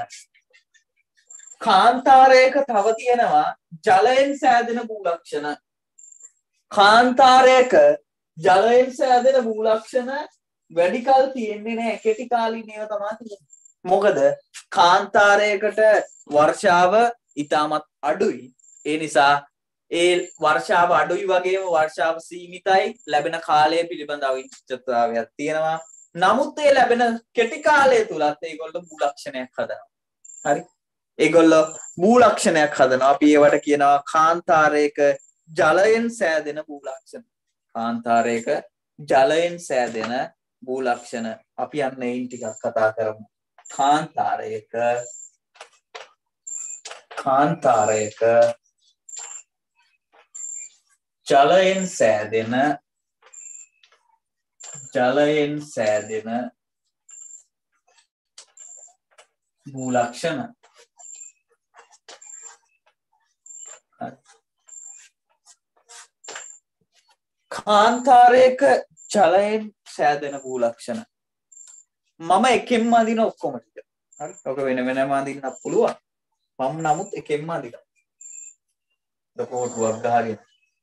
කාන්තාරයක තව තියෙනවා ජලයෙන් සෑදෙන භූලක්ෂණ. කාන්තාරයක ජලයෙන් සෑදෙන භූලක්ෂණ වැඩි කල් තියෙන්නේ නැහැ. කෙටි කාලිනේව තමයි තියෙන්නේ. මොකද කාන්තාරයකට වර්ෂාව ඉතාමත් අඩුයි. ඒ නිසා ඒ වර්ෂාව අඩුයි වගේම වර්ෂාව සීමිතයි. ලැබෙන කාලය පිළිබඳ අවිනිශ්චිතතාවයක් තියෙනවා. නමුත් ඒ ලැබෙන කෙටි කාලය තුලත් ඒගොල්ලෝ භූලක්ෂණයක් හදනවා. හරි. ඒගොල්ලෝ භූලක්ෂණයක් හදනවා. අපි ඒවට කියනවා කාන්තාරයක ජලයෙන් සෑදෙන භූලක්ෂණ. කාන්තාරයක ජලයෙන් සෑදෙන භූලක්ෂණ. අපි යන්න ඒන් ටිකක් කතා කරමු. කාන්තාරයක ජලයෙන් සෑදෙන භූලක්ෂණ. කාන්තාරයක ජලයෙන් සෑදෙන භූලක්ෂණ. මම එකෙන්ම අඳින ඔක්කොම ටික. හරි. ඔක වෙන වෙනම අඳින්නත් පුළුවන්. මම නමුත් එකෙන්ම අදිනවා. දකෝටුවක් ගහගෙන.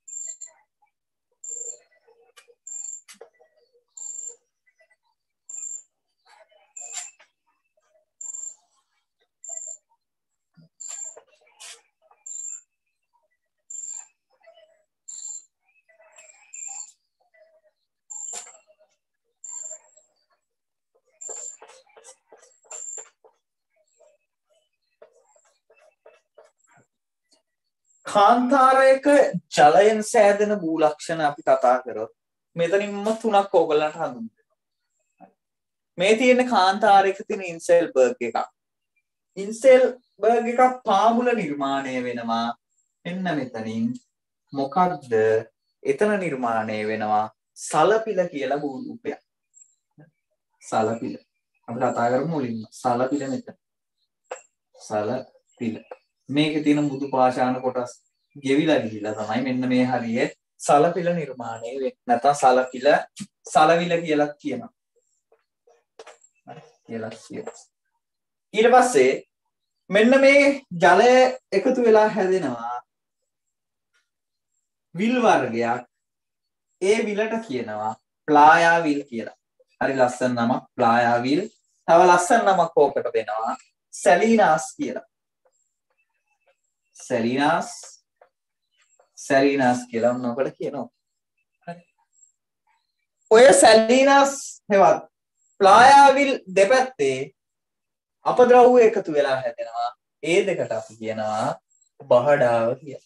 කාන්තාරයක ජලයෙන් සෑදෙන භූලක්ෂණ අපි කතා කරොත් මෙතනින්ම තුනක් ඕගොල්ලන්ට හඳුන්වනවා. මේ තියෙන කාන්තාරයක තියෙන ඉන්සෙල්බර්ග් එකක්. ඉන්සෙල්බර්ග් එකක් පාමුල නිර්මාණය වෙනවා. එන්න මෙතනින් මොකක්ද එතන නිර්මාණය වෙනවා සලපිල කියලා භූරූපයක්. සලපිල. අපි කතා කරමු මුලින්ම සලපිල මෙතන. සලපිල. මේකේ තියෙන මුදු පාෂාණ කොටස් ගෙවිලා ගිහිලා තමයි මෙන්න මේ හරියේ සලපිල නිර්මාණය වෙන්නේ. නැත්නම් සලපිල සලවිල කියලා කියනවා. ඊට පස්සේ මෙන්න මේ ජලය එකතු වෙලා හැදෙනවා විල් වර්ගයක්. ඒ විලට කියනවා ප්ලායා විල් කියලා. හරි ලස්සන නමක් ප්ලායා විල්. තව ලස්සන නමක් ඕකට දෙනවා සැලීනාස් කියලා. සැලීනාස් කියලා මොනකට කියනවා. ඔය සැලීනාස් හෙවත් ප්ලායාවිල් දෙපැත්තේ අපද්‍රව්‍ය එකතු වෙලා හැදෙනවා. ඒ දෙකට අපි කියනවා බහඩාව කියලා.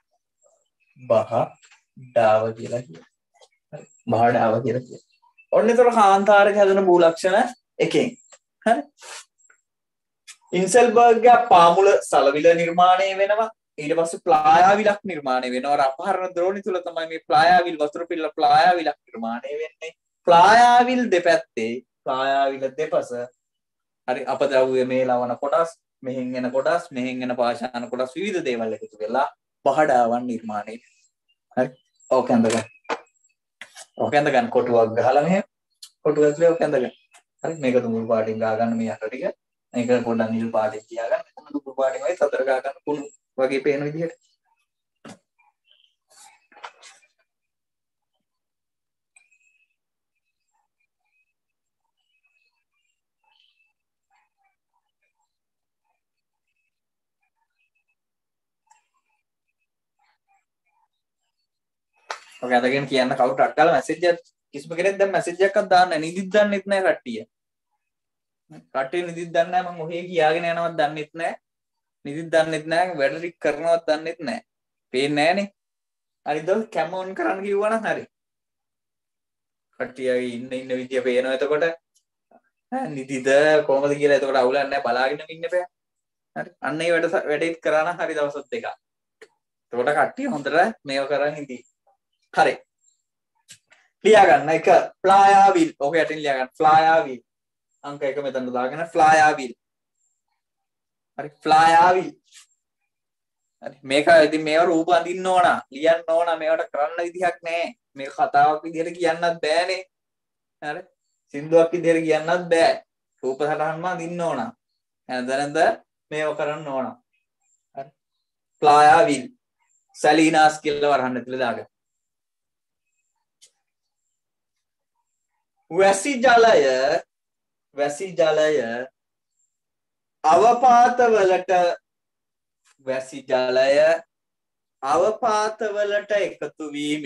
බහඩාව කියලා කියනවා. හරි බහඩාව කියලා කියනවා. ඔන්න ඒතර කාන්තාරයක හැදෙන භූලක්ෂණ එකෙන්. හරි ඉන්සෙල්බර්ග් ගේ පාමුල සලවිල නිර්මාණය වෙනවා. ඊට පස්සේ ප්ලායාවිලක් නිර්මාණය වෙනවා. අර අපහරණ ද්‍රෝණි තුල තමයි මේ ප්ලායාවිල් වතුර පිළ ප්ලායාවිලක් නිර්මාණය වෙන්නේ. ප්ලායාවිල් දෙපැත්තේ ප්ලායාවිල දෙපස හරි අපද්‍රව්‍ය මේ ලවණ කොටස් මෙහෙන් එන කොටස් මෙහෙන් එන පාෂාණ කොටස් විවිධ දේවල් එකතු වෙලා බහඩාවන් නිර්මාණය. හරි ඕක ඇඳගන්න. ඕක ඇඳගන්න කොටුවක් ගහලා මෙහෙම කොටුවක් ලියව ඕක ඇඳගන්න. හරි මේක තුමුරු පාටින් ගා ගන්න මේ අත ටික. මේක පොඩ්ඩක් නිල් පාටින් තියාගන්න. එතන දුරු පාටින් වයි සතර ගා ගන්න කුණු වගේ පේන විදිහට. ඔක ඇඳගෙන කියන්න කවුරුත් අක්කලා මැසේජ් එකක් කිසිම කෙනෙක් දැන් මැසේජ් එකක්වත් දාන්න නැහැ. නිදිත් දන්නෙත් නැහැ කට්ටිය. කට්ටිය නිදිත් දන්නේ නැහැ. මම ඔහේ කියාගෙන යනවත් දන්නෙත් නැහැ. නිදිත් දන්නෙත් නැහැ. වැඩ ටික කරනවත් දන්නෙත් නැහැ. පේන්නේ නැහනේ. හරිද? කැම ඔන් කරන්න කිව්වනම් හරි. කට්ටියගේ ඉන්න විදිය පේනවා. එතකොට නිදිද කොහමද කියලා එතකොට අවුලක් නැහැ. බලාගෙන ඉන්න බෑ. හරි. අන්න ඒ වැඩේත් කරා නම් හරි දවස් දෙකක්. එතකොට කට්ටිය හොඳට මේව කරන් ඉඳී. හරි ලියා ගන්න එක ප්ලායාවිල්. ඔක යටින් ලියා ගන්න ප්ලායාවිල්. අංක 1 මෙතන දාගෙන ප්ලායාවිල්. හරි ප්ලායාවිල්. හරි මේක ඉතින් මේව රූප අඳින්න ඕන. ලියන්න ඕන. මේවට කරන්න විදිහක් නැහැ. මේක කතාවක් විදිහට කියන්නත් බෑනේ. හරි සින්දුවක් විදිහට කියන්නත් බෑ. රූප සටහන්ම අඳින්න ඕන. නැන්ද මේව කරන්න ඕන. හරි ප්ලායාවිල්. සැලීනාස් කියලා වරහන් ඇතුලේ දාගන්න. වැසි ජලය අවපාතවලට එකතු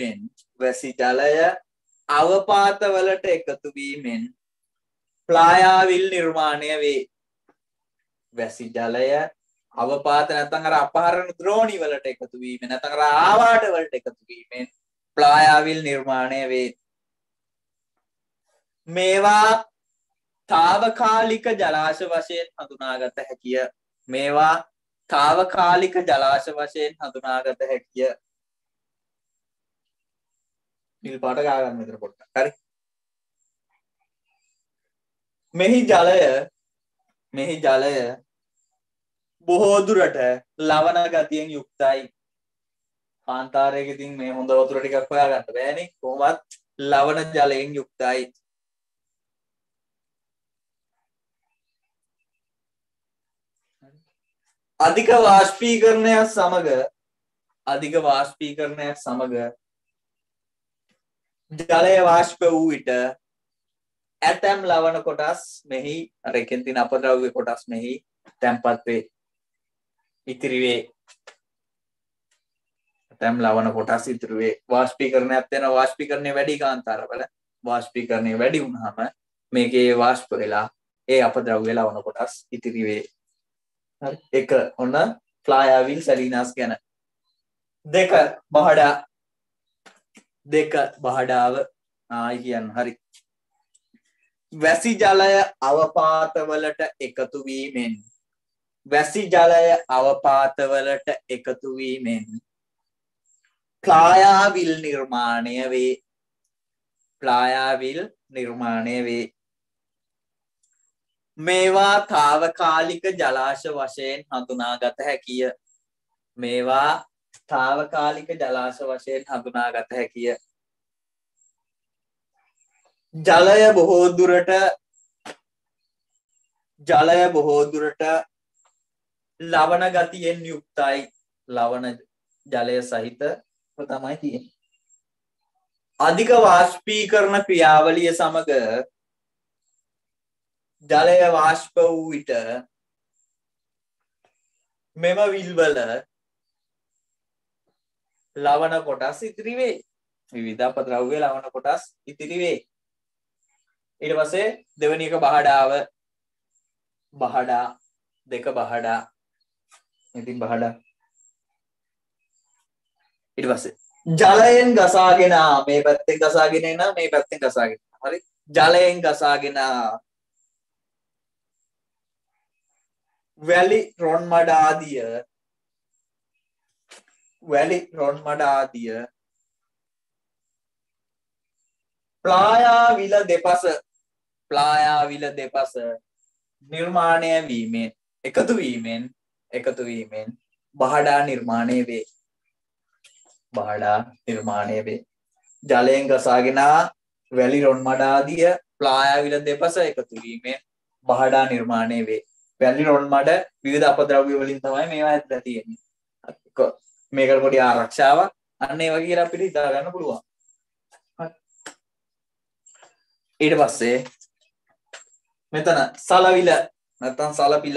වීමෙන් ප්ලායාවිල් නිර්මාණය වේ. වැසි ජලය අවපාත නැත්නම් අර අපහරණ ද්‍රෝණි වලට එකතු වීමෙන් නැත්නම් අර ආවාට වලට එකතු වීමෙන් ප්ලායාවිල් නිර්මාණය වේ. මේවා తాවකාලික ජලාශ වශයෙන් හඳුනාගත හැකිය. නිල් පාට ගා ගන්න මෙතන පොඩ්ඩක්. හරි. මෙහි ජලය බොහෝ දුරට ලවණ ගතියෙන් යුක්තයි. කාන්තාරයක ඉතින් මේ හොඳ වතුර ටිකක් හොයාගන්න බෑනේ. කොහොමත් ලවණ ජලයෙන් යුක්තයි. අධික වාෂ්පීකරණයක් සමග ජලය වාෂ්ප වූ විට ඇතැම් ලවණ කොටස් මෙහි අර එකෙන් තියෙන අපද්‍රව්‍ය කොටස් මෙහි තැන්පත් වේ. ඉතිරි වේ. ඇතැම් ලවණ කොටස් ඉතිරි වේ. වාෂ්පීකරණයක් වෙන වාෂ්පීකරණය වැඩි කාන්තාරවල වාෂ්පීකරණය වැඩි වුණාම මේකේ වාෂ්ප වෙලා ඒ අපද්‍රව්‍ය ලවණ කොටස් ඉතිරි වේ. හරි. එක ඔන්න ෆ්ලායාවිල් සැලිනාස් ගැන. දෙක බහඩාව ආයි කියන්න. හරි. වැසි ජලය අවපාතවලට එකතු වීමෙන් ප්ලායාවිල් නිර්මාණය වේ. මේවා తాවකාලික ජලාශ වශයෙන් හඳුනාගත හැකිය. ජලය බොහෝ දුරට ලවණ ගතියෙන් යුක්තයි. ලවණ ජලය සහිත තමයි තියෙන්නේ. අධික වාෂ්පීකරණ ක්‍රියාවලිය සමග ජලය වාෂ්ප වූ විට මෙම විල්වල ලවණ කොටස් ඉතිරි වේ. විවිධ අපද්‍රව්‍ය ලවණ කොටස් ඉතිරි වේ. ඊට පස්සේ දෙවෙනි එක බහඩා දෙක බහඩා. ඉතින් බහඩා ඊට පස්සේ ජලයෙන් ගසාගෙන මේ පැත්තෙන් ගසාගෙන එන මේ පැත්තෙන් ගසාගෙන. හරි. ජලයෙන් ගසාගෙන වැලි රොන් මඩ ආදිය ප්ලායාවිල දෙපස නිර්මාණය වීමෙන් එකතු වීමෙන් බහඩා නිර්මාණය වේ. ජලයෙන් ගසාගෙන වැලි රොන් මඩ ආදිය ප්ලායාවිල දෙපස එකතු වීමෙන් බහඩා නිර්මාණය වේ. වැලි රොන් මඩ විවිධ අපද්‍රව්‍ය වලින් තමයි මේවා ඇදලා තියෙන්නේ. මේකට පොඩි ආරක්ෂාවක් අන්න ඒ වගේ කියලා අපිට හිතා ගන්න පුළුවන්. ඊට පස්සේ මෙතන සලවිල නැත්නම්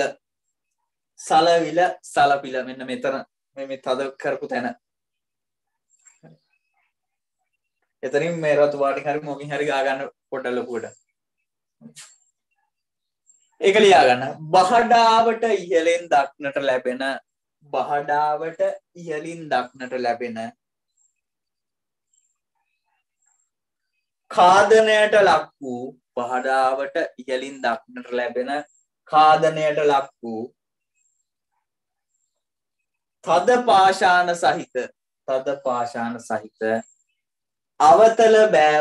සලපිල මෙන්න මෙතන මේ තද කරපු තැන. එතනින් මේ රතු වාටින් හරි මොකින් හරි ගා ගන්න පොඩ්ඩක් ලොකුවට. ඒක ලියා ගන්න. බහඩාවට ඉහළින් දක්නට ලැබෙන කාදනයට ලක් වූ තද පාෂාණ සහිත අවතල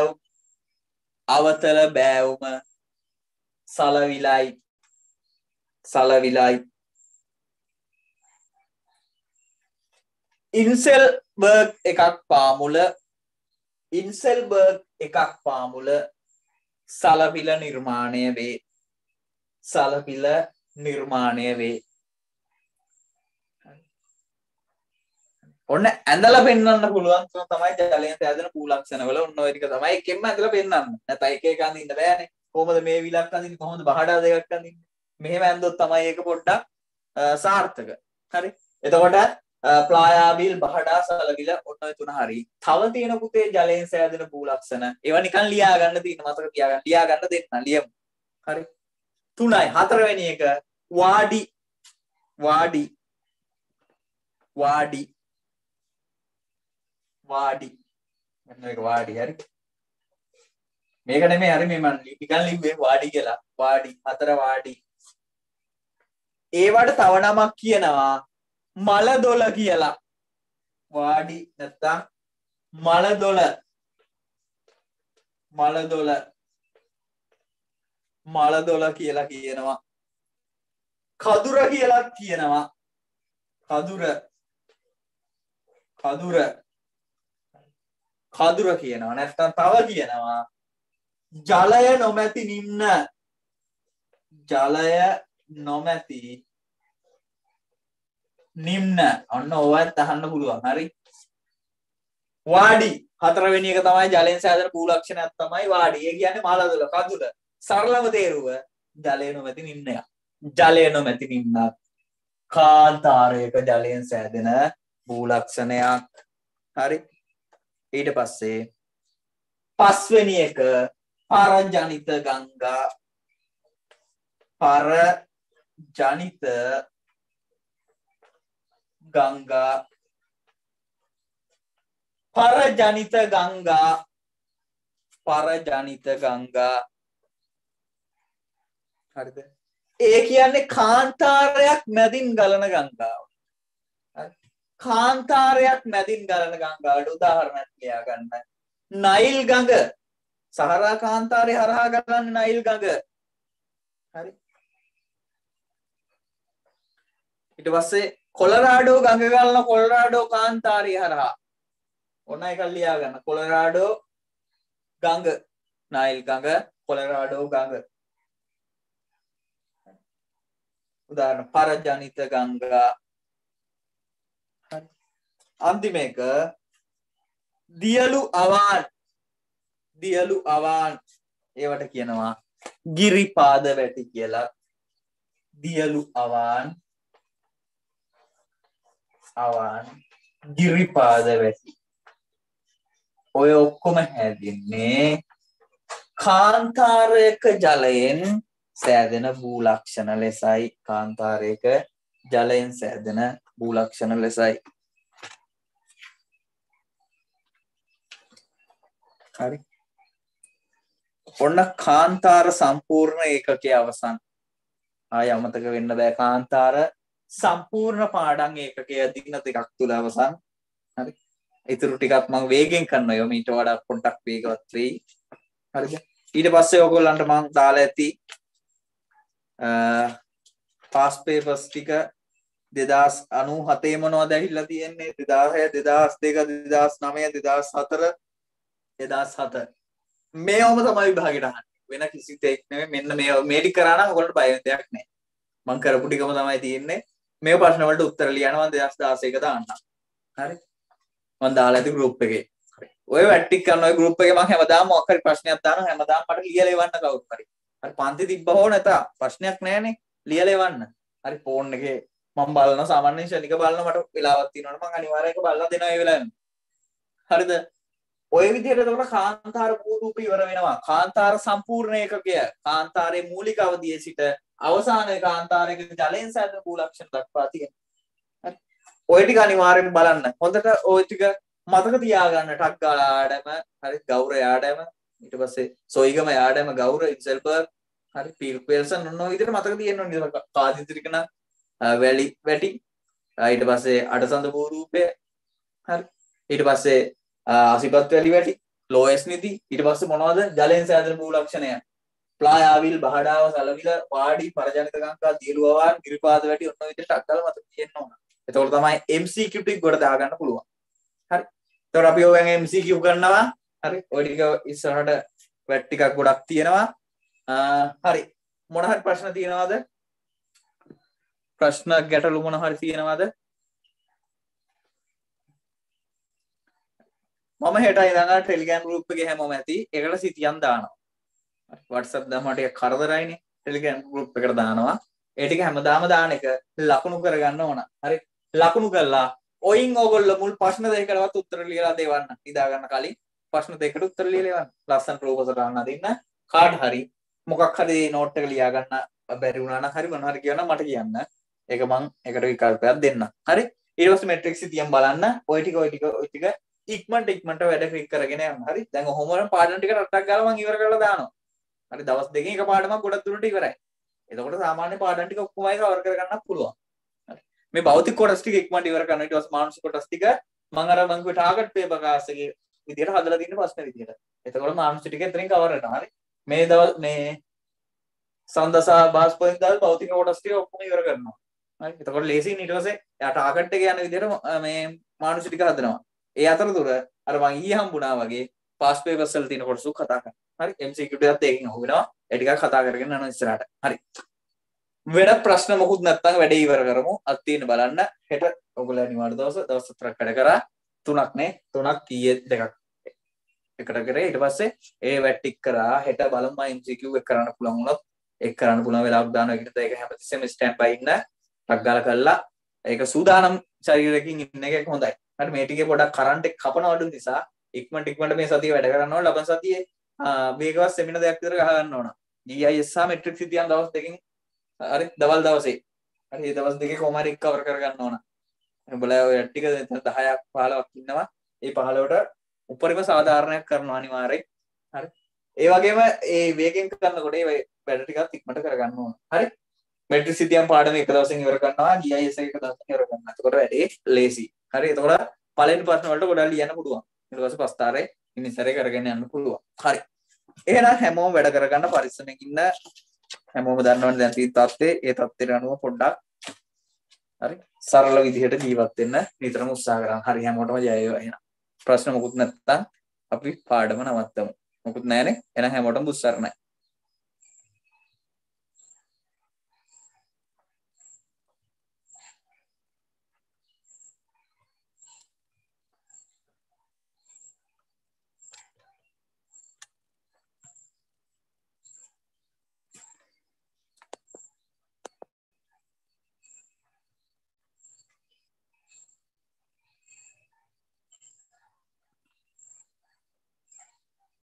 බෑවුම සලවිලයි ඉන්සෙල්බර්ග් එකක් පාමුල සලපිල නිර්මාණය වේ. ඔන්න ඇඳලා පෙන්වන්න පුළුවන් තමයි ජලයෙන් සෑදෙන පූලක්ෂණවල ඔන්න ඔය ටික තමයි එකෙන්ම ඇඳලා පෙන්වන්න. නැත්නම් එක එක අඳින්න බෑනේ. කොහොමද මේ විලක් අඳින්නේ? කොහොමද බහඩා දෙකක් අඳින්නේ? මෙහෙම ඇඳොත් තමයි ඒක පොඩ්ඩක් සාර්ථක. හරි. එතකොට ප්ලායාවිල් බහඩා සලවිල ඔන්න ඔය තුන හරි. තව තියෙන පුතේ ජලයෙන් සෑදෙන පූලක්ෂණ. ඒවා නිකන් ලියා ගන්න තියෙන මතක තියාගන්න. ලියා ගන්න දෙන්න ලියමු. හරි. 3යි. හතරවෙනි එක වාඩි මෙන්න මේක වාඩි. හරි. මේක නෙමෙයි හරි මේ මම නිකන් ලිව්වේ වාඩි කියලා. හතර වාඩි. ඒවට තව නමක් කියනවා මලදොල කියලා. වාඩි නැත්තම් මලදොල කියලා කියනවා. කදුර කියලා කියනවා. කදුර කියනවා. නැත්තම් තව කියනවා ජලය නොමැති නිම්න ඔන්න ඕවත් අහන්න පුළුවන්. හරි. වාඩි හතරවෙනි එක තමයි ජලයෙන් සෑදෙන භූලක්ෂණයක් තමයි වාඩි. ඒ කියන්නේ මලදොල කඳුල. සරලව තේරුව ජලය නොමැති නිම්නයක්. ජලය නොමැති නිම්නක්. කාන්තාරයක ජලයෙන් සෑදෙන භූලක්ෂණයක්. හරි. ඊට පස්සේ පස්වෙනි එක පරජනිත ගංගා. පරජනිත ගංගා. පරජනිත ගංගා. පරජනිත ගංගා. හරිද? ඒ කියන්නේ කාන්තාරයක් මැදින් ගලන ගංගාව. හරි. කාන්තාරයක් මැදින් ගලන ගංගාවට උදාහරණයක් ලියා ගන්න. නයිල් ගඟ. සහරා කාන්තාරය හරහා ගලන්නේ නයිල් ගඟ. හරි. ඊට පස්සේ කොලරාඩෝ ගඟ ගලන කොලරාඩෝ කාන්තාරය හරහා. ඔන්න එක ලියා ගන්න. කොලරාඩෝ ගඟ, නයිල් ගඟ, කොලරාඩෝ ගඟ. උදාහරණ පරජනිත ගංගා. හරි. අන්තිම එක දියලු අවාන්. දියලු අවාන්. ඒවට කියනවා ගිරිපාද වැටි කියලා. දියලු අවාන්. අවාන් ගිරිපාද වැටි. ඔය ඔක්කොම හැදින්නේ කාන්තාරයක ජලයෙන් සෑදෙන භූලක්ෂණ ලෙසයි. කාන්තාරයක ජලයෙන් සෑදෙන භූලක්ෂණ ලෙසයි. හරි. ඔන්න කාන්තාර සම්පූර්ණ ඒකකයේ අවසන්. ආය අමතක වෙන්න බෑ. කාන්තාර සම්පූර්ණ පාඩම් ඒකකයේ දින දෙකක් තුල අවසන්. හරි. ඊටු ටිකක් මම වේගෙන් කරනවා. මීට වඩා පොඩ්ඩක් වේගවත් වෙයි. හරිද? ඊට පස්සේ ඔයගොල්ලන්ට මම දාලා ඇති past papers ටික 2097 මොනවද ඇහිලා තියෙන්නේ? 2006 2002 2009 2004 2007 මේවම තමයි විභාගෙට අහන්නේ. වෙන කිසි දෙයක් නෙමෙයි. මෙන්න මේ ටික කරා නම් ඔයගොල්ලන්ට බය වෙන්න දෙයක් නැහැ. මම කරපු ටිකම තමයි තියෙන්නේ. මේ ප්‍රශ්න වලට උත්තර ලියනවා 2016 දාන්න. හරි. මම දාලා ඇති group එකේ. හරි. ඔය වැට්ටික් කරන ඔය group එකේ මම හැමදාම මොකක් හරි ප්‍රශ්නයක් දානවා. හැමදාම මට ලියලා එවන්න කවුරුත් හරි. හරි පන්ති තිබ්බ හෝ නැත ප්‍රශ්නයක් නැහැනේ. ලියලා එවන්න. හරි ෆෝන් එකේ මම බලනවා සාමාන්‍යයෙන් ශනික බලනවා මට වෙලාවක් තියෙනවනේ මම අනිවාර්යයෙන් ඒක බලලා දෙනවා ඒ වෙලාවෙම. හරිද? ඔය විදිහට එතකොට කාන්තාර භූරූප ඉවර වෙනවා. කාන්තාර සම්පූර්ණ ඒකකය කාන්තාරයේ මූලික අවධියේ සිට අවසානයේ කාන්තාරයක ජලයෙන් සෑදෙන භූලක්ෂණ දක්වා තියෙනවා. හරි. ඔය ටික අනිවාර්යෙන් බලන්න. හොඳට ඔය ටික මතක තියාගන්න. ටක් ගාලා ආඩම, හරි ගෞර යාඩම, ඊට පස්සේ සොයිගම යාඩම ගෞර ඉන්සෙල්බර්ග්, හරි පීල්පෙල්සන් ඔන්න ඔය විදිහට මතක තියෙන්න ඕනේ. කාදිත්‍රිකන වැලි වැටි, ඊට පස්සේ අඩසඳ භූරූපය, හරි ඊට පස්සේ අසිපත් වැලි වැටි, ලෝයස් නිදි, ඊට පස්සේ මොනවද ජලයෙන් සෑදෙන භූලක්ෂණය? ප්ලායාවිල්, බහඩාව, සලවිල, වාඩි, පරජනිත ගංගා, දියලු අවාන්, ගිරිපාද වැටි ඔන්න ඔය විදිහට අක්කල මතක තියෙන්න ඕන. එතකොට තමයි MCQ ටික ගොඩ දාගන්න පුළුවන්. හරි. එතකොට අපි ඔයගෙන් MCQ කරනවා. හරි. ඔය ටික ඉස්සරහට වැට් ටිකක් ගොඩක් තියෙනවා. හරි. මොන හරි ප්‍රශ්න තියෙනවද? ප්‍රශ්න ගැටලු මොන හරි තියෙනවද? මම හෙට ඉඳන් ටෙලිග්‍රෑම් ගෲප් එකේ හැමෝම ඇති. ඒකට සිතියම් දානවා. WhatsApp දානවා ටික කරදරයිනේ. ටෙලිග්‍රෑම් ගෲප් එකට දානවා. ඒ ටික හැමදාම දාන එක ලකුණු කරගන්න ඕන. හරි. ලකුණු කළා ඔයින් ඕගොල්ලෝ මුල් ප්‍රශ්න දෙකකටවත් උත්තර ලියලා දෙවන්න. ඉදා ගන්න කලින් ප්‍රශ්න දෙකකට උත්තර ලියලා එවන්න. ලස්සන රූපසට අන්න දෙන්න. කාඩ් හරි මොකක් හරි නෝට් එක ලියා ගන්න බැරි වුණා නම් හරි මොන හරි කියනවා මට කියන්න. ඒක මම ඒකට විකල්පයක් දෙන්න. හරි. ඊට පස්සේ මැට්‍රික්ස් සිතියම් බලන්න. ඔය ටික ඉක්මනට වැඩ ක්ලික් කරගෙන යන්න. හරි. දැන් ඔහොම පාඩම් ටික රටක් ගාලා මම ඉවර කරලා දානවා. හරි. දවස් දෙකකින් එක පාඩමක් ගොඩක් දුරට ඉවරයි. එතකොට සාමාන්‍ය පාඩම් ටික ඔක්කොමයි කවර් කරගන්නත් පුළුවන්. හරි. මේ භෞතික කොටස් ටික ඉක්මනට ඉවර කරනවා. ඊට පස්සේ මානසික කොටස් ටික මම කිව්ව ටාගට් පේපර් කාස්ට් එකේ විදියට හදලා තියෙන ප්‍රශ්න විදියට. එතකොට මානසික ටික එතනින් කවර් වෙනවා. හරි. මේ දවස් මේ සඳසා බාස්පෝයින් දාලා භෞතික කොටස් ටික ඔක්කොම ඉවර කරනවා. හරි. එතකොට ලේසියෙන් ඊට පස්සේ එයා ටාගට් එක යන විදියට මේ මානසික ටික හදනවා. ඒ අතරතුර අර මං ඊයේ හම්බුණා වගේ පාස් පේපර්ස් වල තියෙන කොටසක් කතා කරනවා. හරි MCQ ටිකත් ඒකෙන් අහුවෙනවා. ඒ ටිකක් කතා කරගෙන යනවා ඉස්සරහට. හරි. වෙන ප්‍රශ්න මොකුත් නැත්නම් වැඩේ ඉවර කරමු. අත් තියෙන බලන්න. හෙට ඔයගොල්ලෝ අනිවාර්ය දවස් 4ක් වැඩ කරා. 3ක් නේ. 3ක් කීයේ දෙකක්. එකට කරේ ඊට පස්සේ ඒ වැටික් කරා. හෙට බලමු MCQ එක කරන්න පුළුවන් වුණොත් ඒක කරන්න පුළුවන් වෙලාවක් දානවා. ඒකට ඒක හැමතිස්සෙම ස්ටෑන්ඩ් බයි ඉන්න. ටක් ගාලා කළා. ඒක සූදානම් ශරීරයකින් ඉන්න එක හොඳයි. හරි මේ ටිකේ පොඩක් කරන්ට් එක කපන අඩු නිසා ඉක්මනට මේ සතිය වැඩ කරන්න ඕන. ලබන සතියේ මේකවත් සෙමිනා දෙකක් විතර ගහ ගන්න ඕන. GIS සහ මෙට්‍රික් සිතියන් දවස් දෙකකින් හරි දවල් දවසේ හරි මේ දවස් දෙකේ කොහොම හරි කවර් කරගන්න ඕන. උඹලා ඔය ටික 10ක් 15ක් ඉන්නවා. ඒ 15ට උපරිම සාධාරණයක් කරනවා අනිවාර්යයෙන්. හරි. ඒ වගේම ඒ වේගෙන් කරනකොට ඒ වැඩ ටිකත් ඉක්මනට කරගන්න ඕන. හරි. මෙට්‍රික් සිතියන් පාඩම එක දවසෙන් ඉවර කරනවා. GIS එක දවසෙන් ඉවර කරනවා. එතකොට වැඩේ ලේසි. හරි. එතකොට පළවෙනි ප්‍රශ්න වලට ගොඩක් ලියන්න පුළුවන්. ඊට පස්සේ පස්තාරේ ඉනිසරේ කරගෙන යන්න පුළුවන්. හරි. එහෙනම් හැමෝම වැඩ කරගන්න පරිස්සමෙන් ඉන්න. හැමෝම දන්නවනේ දැන් තියෙන තත්ත්වයේ ඒ තත්ත්වයට අනුව පොඩ්ඩක් හරි සරල විදිහට ජීවත් වෙන්න නිතරම උත්සාහ කරන්න. හරි හැමෝටම ජය වේවා එහෙනම්. ප්‍රශ්න මොකුත් නැත්නම් අපි පාඩම නවත්තමු. මොකුත් නැහැනේ. එහෙනම් හැමෝටම බුත් සරණයි.